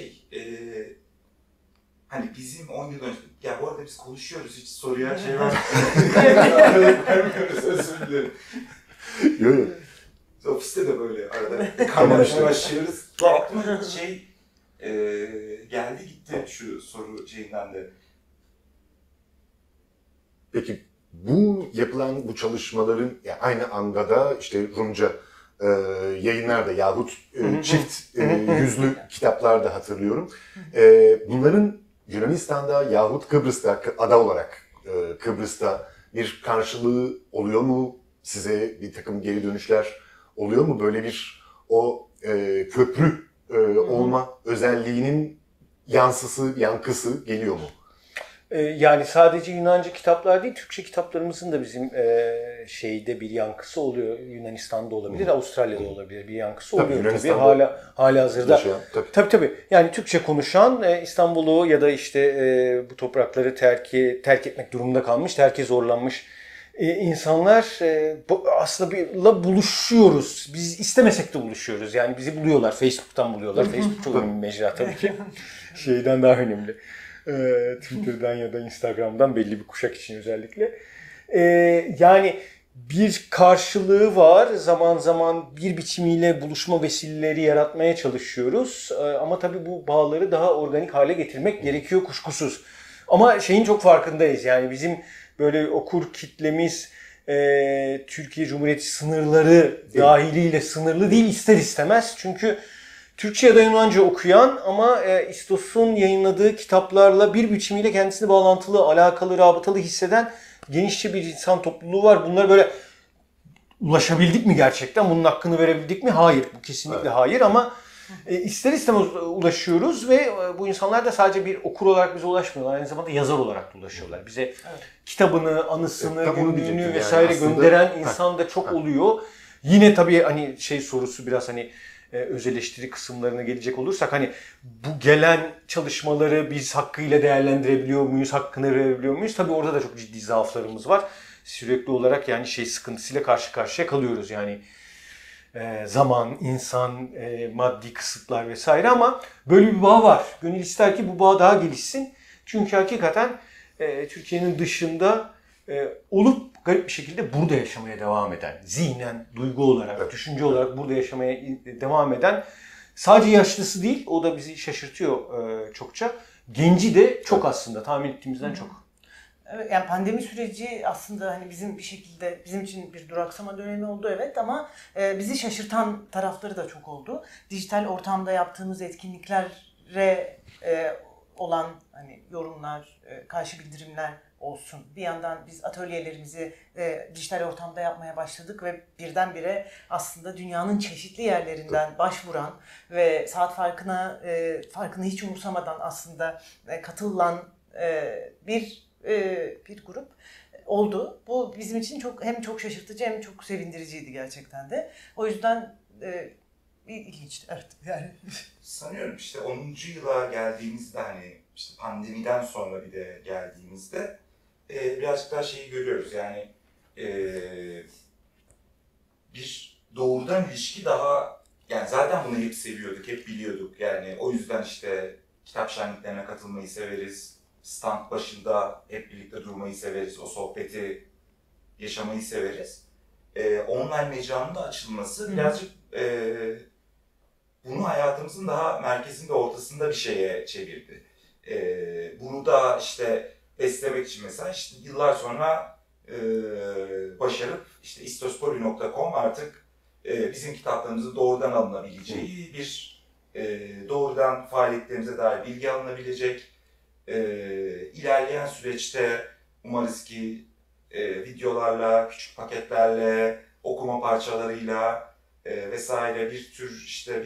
hani bizim 10 yıl önce, ya bu arada biz konuşuyoruz, hiç soruya vermiyoruz, özür dilerim. Yok. Ofiste de böyle arada kaynaşmaya başlıyoruz. Aklıma geldi gitti şu soru şeyinden de. Peki bu yapılan bu çalışmaların aynı anda da işte Rumca yayınlarda yahut çift yüzlü kitaplar da hatırlıyorum. Bunların Yunanistan'da yahut Kıbrıs'ta ada olarak Kıbrıs'ta bir karşılığı oluyor mu? Size bir takım geri dönüşler oluyor mu? Böyle bir o köprü olma özelliğinin yankısı geliyor mu? Yani sadece Yunanca kitaplar değil, Türkçe kitaplarımızın da bizim bir yankısı oluyor. Yunanistan'da olabilir, Avustralya'da olabilir, bir yankısı oluyor tabii. Hala hazırda. Yaşayan, tabii. Yani Türkçe konuşan, İstanbul'u ya da işte bu toprakları terk etmek durumunda kalmış, terke zorlanmış insanlar aslında buluşuyoruz. Biz istemesek de buluşuyoruz. Yani bizi buluyorlar, Facebook'tan buluyorlar. Facebook çok önemli bir mecra tabii ki. Şeyden daha önemli. Twitter'dan ya da Instagram'dan belli bir kuşak için özellikle. Yani bir karşılığı var. Zaman zaman bir biçimiyle buluşma vesileleri yaratmaya çalışıyoruz. Ama tabii bu bağları daha organik hale getirmek gerekiyor kuşkusuz. Ama şeyin çok farkındayız. Yani bizim böyle okur kitlemiz Türkiye Cumhuriyeti sınırları dahiliyle sınırlı değil ister istemez. Çünkü Türkçe ya da Yunanca okuyan ama İstos'un yayınladığı kitaplarla bir biçimiyle kendisini bağlantılı, alakalı, rabıtalı hisseden genişçe bir insan topluluğu var. Bunları böyle ulaşabildik mi gerçekten? Bunun hakkını verebildik mi? Hayır. Bu kesinlikle hayır ama ister istemez ulaşıyoruz ve bu insanlar da sadece bir okur olarak bize ulaşmıyorlar. Aynı zamanda yazar olarak da ulaşıyorlar. Bize kitabını, anısını, günlüğünü vesaire gönderen insan da çok oluyor. Yine tabii hani sorusu biraz hani öz eleştiri kısımlarına gelecek olursak hani bu gelen çalışmaları biz hakkıyla değerlendirebiliyor muyuz, hakkını verebiliyor muyuz? Tabii orada da çok ciddi zaaflarımız var. Sürekli olarak yani sıkıntısıyla karşı karşıya kalıyoruz yani. Zaman, insan, maddi kısıtlar vesaire ama böyle bir bağ var. Gönül ister ki bu bağ daha gelişsin. Çünkü hakikaten Türkiye'nin dışında olup garip bir şekilde burada yaşamaya devam eden, zihnen, duygu olarak, düşünce olarak burada yaşamaya devam eden sadece yaşlısı değil, o da bizi şaşırtıyor çokça. Genci de çok aslında, tahmin ettiğimizden çok. Evet, yani pandemi süreci aslında hani bizim bir şekilde bizim için bir duraksama dönemi oldu evet ama bizi şaşırtan tarafları da çok oldu. Dijital ortamda yaptığımız etkinliklere olan hani yorumlar, karşı bildirimler olsun. Bir yandan biz atölyelerimizi dijital ortamda yapmaya başladık ve birdenbire aslında dünyanın çeşitli yerlerinden başvuran ve saat farkını hiç umursamadan aslında katılan bir grup oldu. Bu bizim için hem çok şaşırtıcı hem çok sevindiriciydi gerçekten de. O yüzden ilginçti. Evet, yani. Sanıyorum 10. yıla geldiğimizde hani pandemiden sonra bir de geldiğimizde birazcık daha görüyoruz yani bir doğrudan ilişki daha yani zaten bunu hep seviyorduk, hep biliyorduk yani o yüzden kitap şenliklerine katılmayı severiz. stand başında hep birlikte durmayı severiz, o sohbeti yaşamayı severiz. Online mecranın da açılması birazcık bunu hayatımızın daha merkezinde, ortasında bir şeye çevirdi. Bunu da işte beslemek için mesela işte yıllar sonra başarıp işte istospoli.com artık bizim kitaplarımızın doğrudan alınabileceği bir doğrudan faaliyetlerimize dair bilgi alınabilecek. İlerleyen süreçte umarız ki videolarla, küçük paketlerle, okuma parçalarıyla vesaire bir tür işte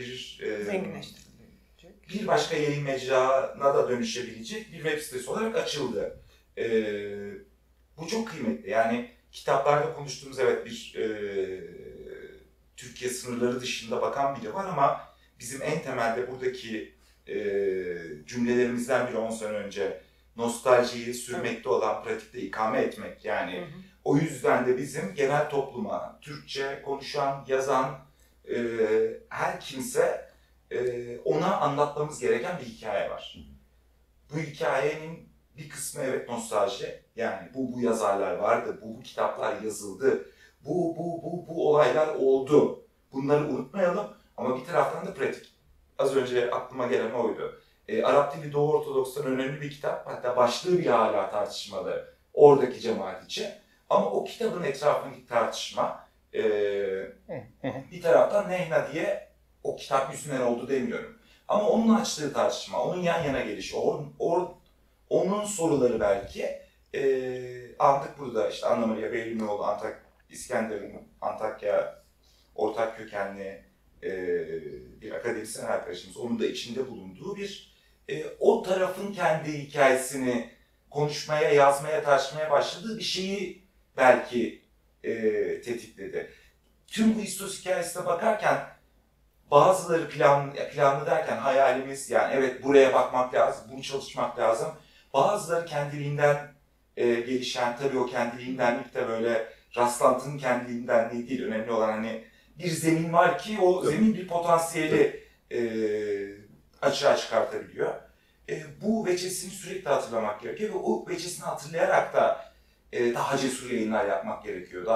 bir başka yayın mecrana da dönüşebilecek bir web sitesi olarak açıldı. Bu çok kıymetli. Yani kitaplarda konuştuğumuz evet bir Türkiye sınırları dışında bakan biri var ama bizim en temelde buradaki cümlelerimizden biri 10 sene önce nostaljiyi sürmekte olan pratikte ikame etmek. Yani o yüzden de bizim genel topluma, Türkçe konuşan, yazan her kimse ona anlatmamız gereken bir hikaye var. Bu hikayenin bir kısmı evet nostalji. Yani bu yazarlar vardı, bu kitaplar yazıldı, bu olaylar oldu. Bunları unutmayalım ama bir taraftan da pratik. Az önce aklıma gelen oydu. Arap Dili Doğu Ortodoks'tan önemli bir kitap. Hatta başlığı bile hala tartışmalı oradaki cemaat için. Ama o kitabın etrafındaki tartışma bir taraftan Nehna diye o kitap yüzünden oldu demiyorum. Ama onun açtığı tartışma, onun yan yana gelişi, onun soruları belki andık burada işte Anna Maria Beylülioğlu, İskenderun, Antakya ortak kökenli bir akademisyen arkadaşımız, onun da içinde bulunduğu bir o tarafın kendi hikayesini konuşmaya, yazmaya, tartışmaya başladığı bir şeyi belki tetikledi. Tüm bu istos hikayesine bakarken bazıları planlı derken hayalimiz yani evet buraya bakmak lazım, bunu çalışmak lazım. Bazıları kendiliğinden gelişen, tabii o kendiliğindenlik de böyle rastlantının kendiliğindenliği değil. Önemli olan hani bir zemin var ki o zemin bir potansiyeli açığa çıkartabiliyor. Bu veçesini sürekli hatırlamak gerekiyor ve o veçesini hatırlayarak da daha cesur yayınlar yapmak gerekiyor.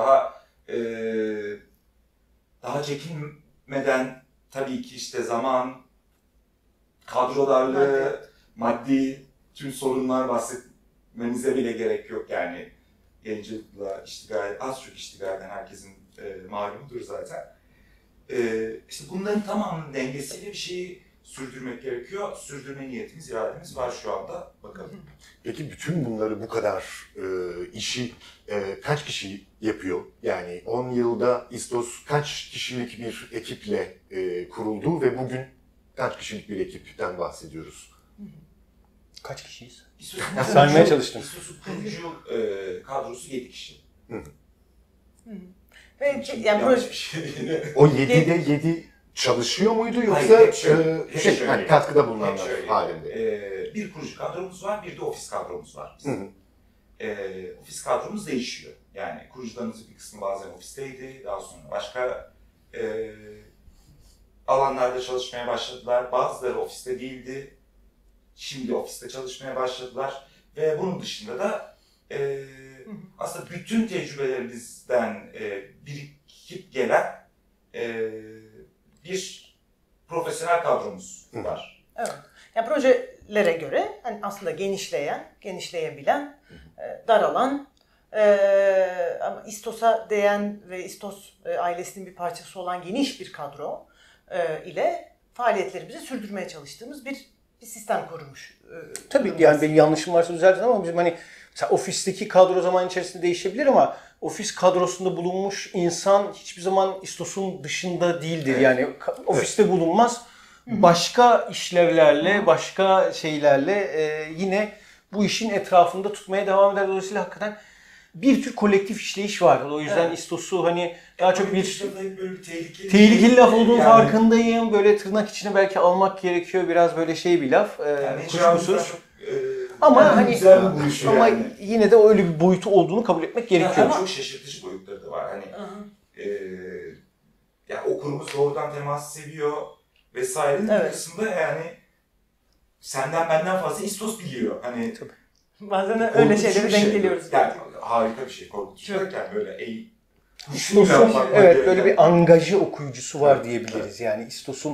Daha çekinmeden tabii ki işte zaman, kadro darlığı, maddi tüm sorunlar bahsetmemize bile gerek yok yani. Yayıncılıkla iştigal, az çok iştigalden herkesin malumudur zaten. İşte bunların tamamının dengesiyle bir şeyi sürdürmek gerekiyor. Sürdürme niyetimiz, irademiz var şu anda. Bakalım. Peki bütün bunları bu kadar işi kaç kişi yapıyor? Yani 10 yılda İstos kaç kişilik bir ekiple kuruldu ve bugün kaç kişilik bir ekipten bahsediyoruz? Kaç kişiyiz? İstos'un Saymaya çalıştım. İstos'un kurucu kadrosu 7 kişi. Ve yani proje... Bir şey değil. O 7'de 7 çalışıyor muydu yoksa Hayır, hep şöyle. yani katkıda bulunanlar Hep şöyle. halinde? Bir kurucu kadromuz var, bir de ofis kadromuz var. Ofis kadromuz değişiyor. Yani kurucularımızın bir kısmı bazen ofisteydi, daha sonra başka alanlarda çalışmaya başladılar. Bazıları ofiste değildi, şimdi ofiste çalışmaya başladılar. Ve bunun dışında da aslında bütün tecrübelerimizden birikip gelen bir profesyonel kadromuz var. Evet. Yani projelere göre hani aslında genişleyebilen, daralan ama İstos'a değen ve İstos ailesinin bir parçası olan geniş bir kadro ile faaliyetlerimizi sürdürmeye çalıştığımız bir sistem kurmuş. Tabii yani benim yanlışım varsa düzeltin ama bizim hani ofisteki kadro zaman içerisinde değişebilir ama ofis kadrosunda bulunmuş insan hiçbir zaman İstos'un dışında değildir. Evet. Yani ofiste bulunmaz. Başka işlevlerle, başka şeylerle yine bu işin etrafında tutmaya devam eder. Dolayısıyla hakikaten bir tür kolektif işleyiş var. O yüzden İstos'u hani daha çok bir tehlikeli laf olduğunu yani, farkındayım. Böyle tırnak içine belki almak gerekiyor. Biraz böyle şey bir laf. Yani kuşkusuz. Ama hani ama yani, yine de öyle bir boyutu olduğunu kabul etmek gerekiyor. Ama çok şaşırtıcı boyutları da var. Hani yani okurumuz doğrudan temas seviyor vesaire. Evet. Bir kısımda yani senden benden fazla İstos biliyor. Hani Bazen öyle Korkutucu şeylere bir denk şey. geliyoruz. Yani harika bir şey. Korkutucu derken böyle İstos'un evet böyle bir angajı okuyucusu var diyebiliriz. Yani İstos'un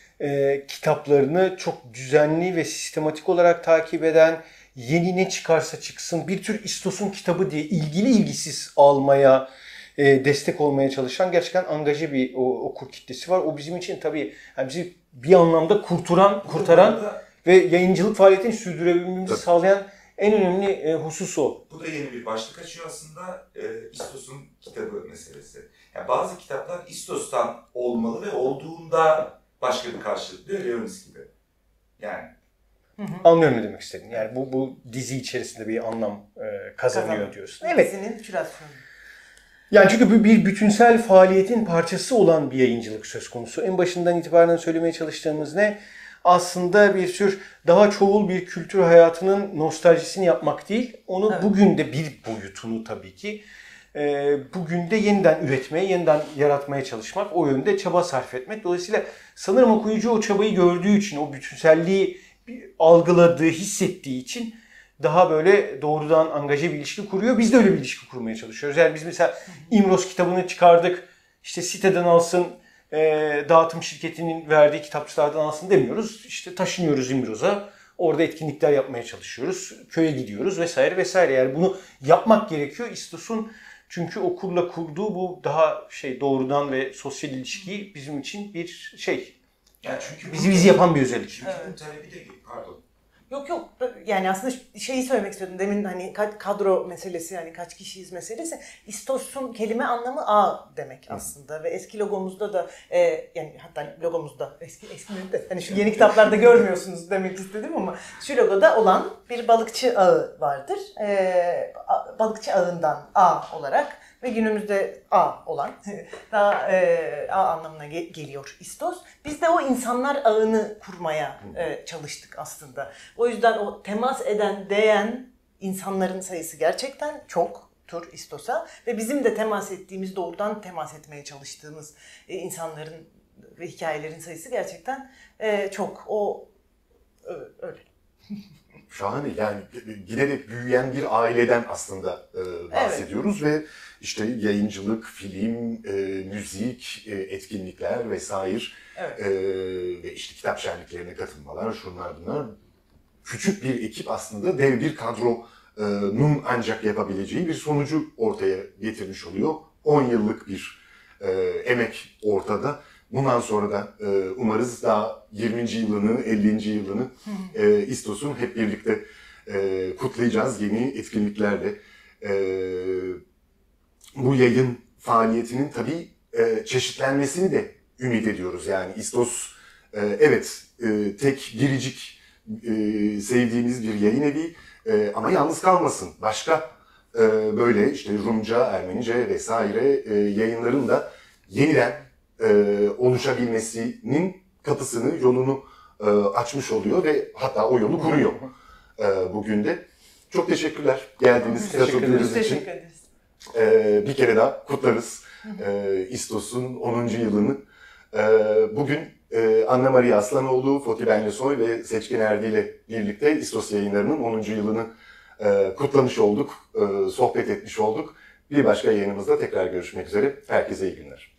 kitaplarını çok düzenli ve sistematik olarak takip eden, yeni ne çıkarsa çıksın bir tür İstos'un kitabı diye ilgili ilgisiz almaya, destek olmaya çalışan gerçekten angaje bir okur kitlesi var. O bizim için tabii yani bizi bir anlamda kurtaran ve yayıncılık faaliyetini sürdürebilmemizi sağlayan en önemli husus o. Bu da yeni bir başlık açıyor aslında İstos'un kitabı meselesi. Yani bazı kitaplar İstos'tan olmalı ve olduğunda başka bir karşılık diyor Leonis gibi. Yani. Anlıyorum ne demek istediğini. Yani bu dizi içerisinde bir anlam kazanıyor diyorsun. Evet. Dizinin kürasyonu. Yani çünkü bu bir bütünsel faaliyetin parçası olan bir yayıncılık söz konusu. En başından itibaren söylemeye çalıştığımız ne? Aslında bir tür daha çoğul bir kültür hayatının nostaljisini yapmak değil, onu bugün de bir boyutunu tabii ki bugün de yeniden üretmeye, yeniden yaratmaya çalışmak, o yönde çaba sarf etmek. Dolayısıyla sanırım okuyucu o çabayı gördüğü için, o bütünselliği algıladığı, hissettiği için daha böyle doğrudan angaje bir ilişki kuruyor. Biz de öyle bir ilişki kurmaya çalışıyoruz. Yani biz mesela İmroz kitabını çıkardık, işte siteden alsın, dağıtım şirketinin verdiği kitapçılardan alsın demiyoruz. İşte taşınıyoruz İmroz'a, orada etkinlikler yapmaya çalışıyoruz, köye gidiyoruz vesaire vesaire. Yani bunu yapmak gerekiyor. İstos'un çünkü okurla kurduğu bu daha doğrudan ve sosyal ilişkiyi bizim için bir Yani çünkü bizi yapan bir özellik. Çünkü bunun talebi de pardon. Yok yani aslında şeyi söylemek istiyordum demin hani kadro meselesi yani kaç kişiyiz meselesi. İstos'un kelime anlamı ağ demek aslında ve eski logomuzda da yani hatta logomuzda eski de hani şu yeni kitaplarda görmüyorsunuz demek istedim ama şu logoda olan bir balıkçı ağı vardır. Balıkçı ağından ağ olarak ve günümüzde ağ olan daha ağ anlamına geliyor İstos. Biz de o insanlar ağını kurmaya çalıştık aslında. O yüzden o temas eden, değen insanların sayısı gerçekten çoktur İstos'a. Ve bizim de temas ettiğimiz, doğrudan temas etmeye çalıştığımız insanların ve hikayelerin sayısı gerçekten çok. O öyle. Şahane, yani giderek büyüyen bir aileden aslında bahsediyoruz ve işte yayıncılık, film, müzik, etkinlikler vesaire ve işte kitap şenliklerine katılmalar, şunlar bunlar. Küçük bir ekip aslında dev bir kadronun ancak yapabileceği bir sonucu ortaya getirmiş oluyor. 10 yıllık bir emek ortada. Bundan sonra da umarız daha 20. yılını, 50. yılını İstos'un hep birlikte kutlayacağız yeni etkinliklerle. Bu yayın faaliyetinin tabii çeşitlenmesini de ümit ediyoruz. Yani İstos evet tek biricik sevdiğimiz bir yayın evi ama yalnız kalmasın. Başka böyle işte Rumca, Ermenice vesaire yayınların da yeniden oluşabilmesinin kapısını, yolunu açmış oluyor ve hatta o yolu kuruyor bugün de. Çok teşekkürler geldiğiniz, katıldığınız için. Teşekkür ederiz. Bir kere daha kutlarız İstos'un 10. yılını. Bugün Anna Maria Aslanoğlu, Fatih Benlisoy ve Seçkin Erdi ile birlikte İstos yayınlarının 10. yılını kutlamış olduk, sohbet etmiş olduk. Bir başka yayınımızda tekrar görüşmek üzere. Herkese iyi günler.